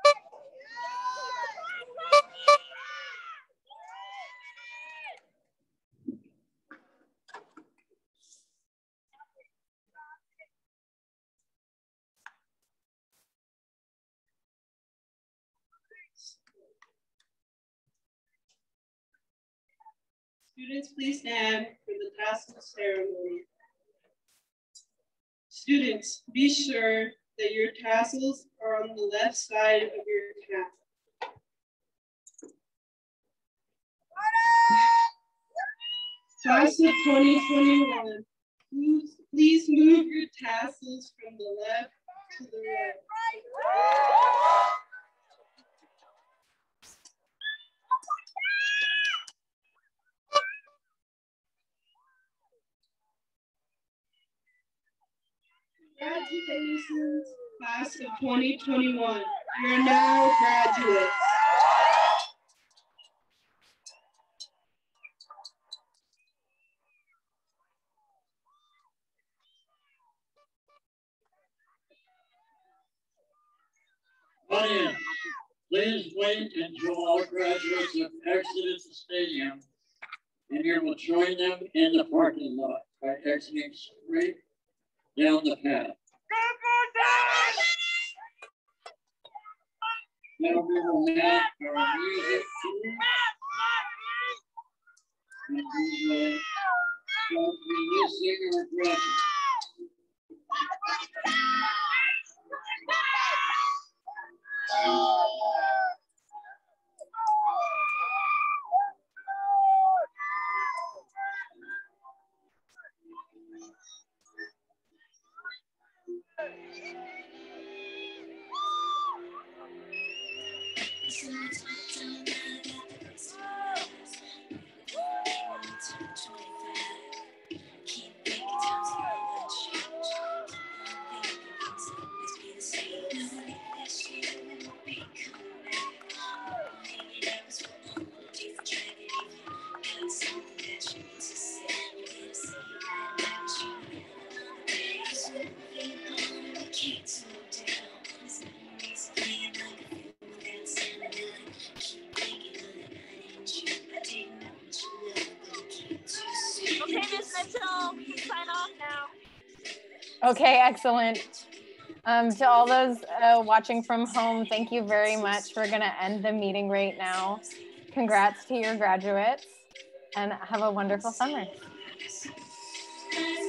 Students, please stand for the tassel ceremony. Students, be sure that your tassels are on the left side of your cap. Class of twenty twenty-one, please, please move your tassels from the left to the right. Congratulations, class of twenty twenty-one. You're now graduates. Audience, please wait until all graduates have exited the stadium, and you will join them in the parking lot by exiting straight down the path. Now we will have our music team, and we will start releasing our graduates. Okay, excellent. Um, to all those uh, watching from home, thank you very much. We're going to end the meeting right now. Congrats to your graduates and have a wonderful summer.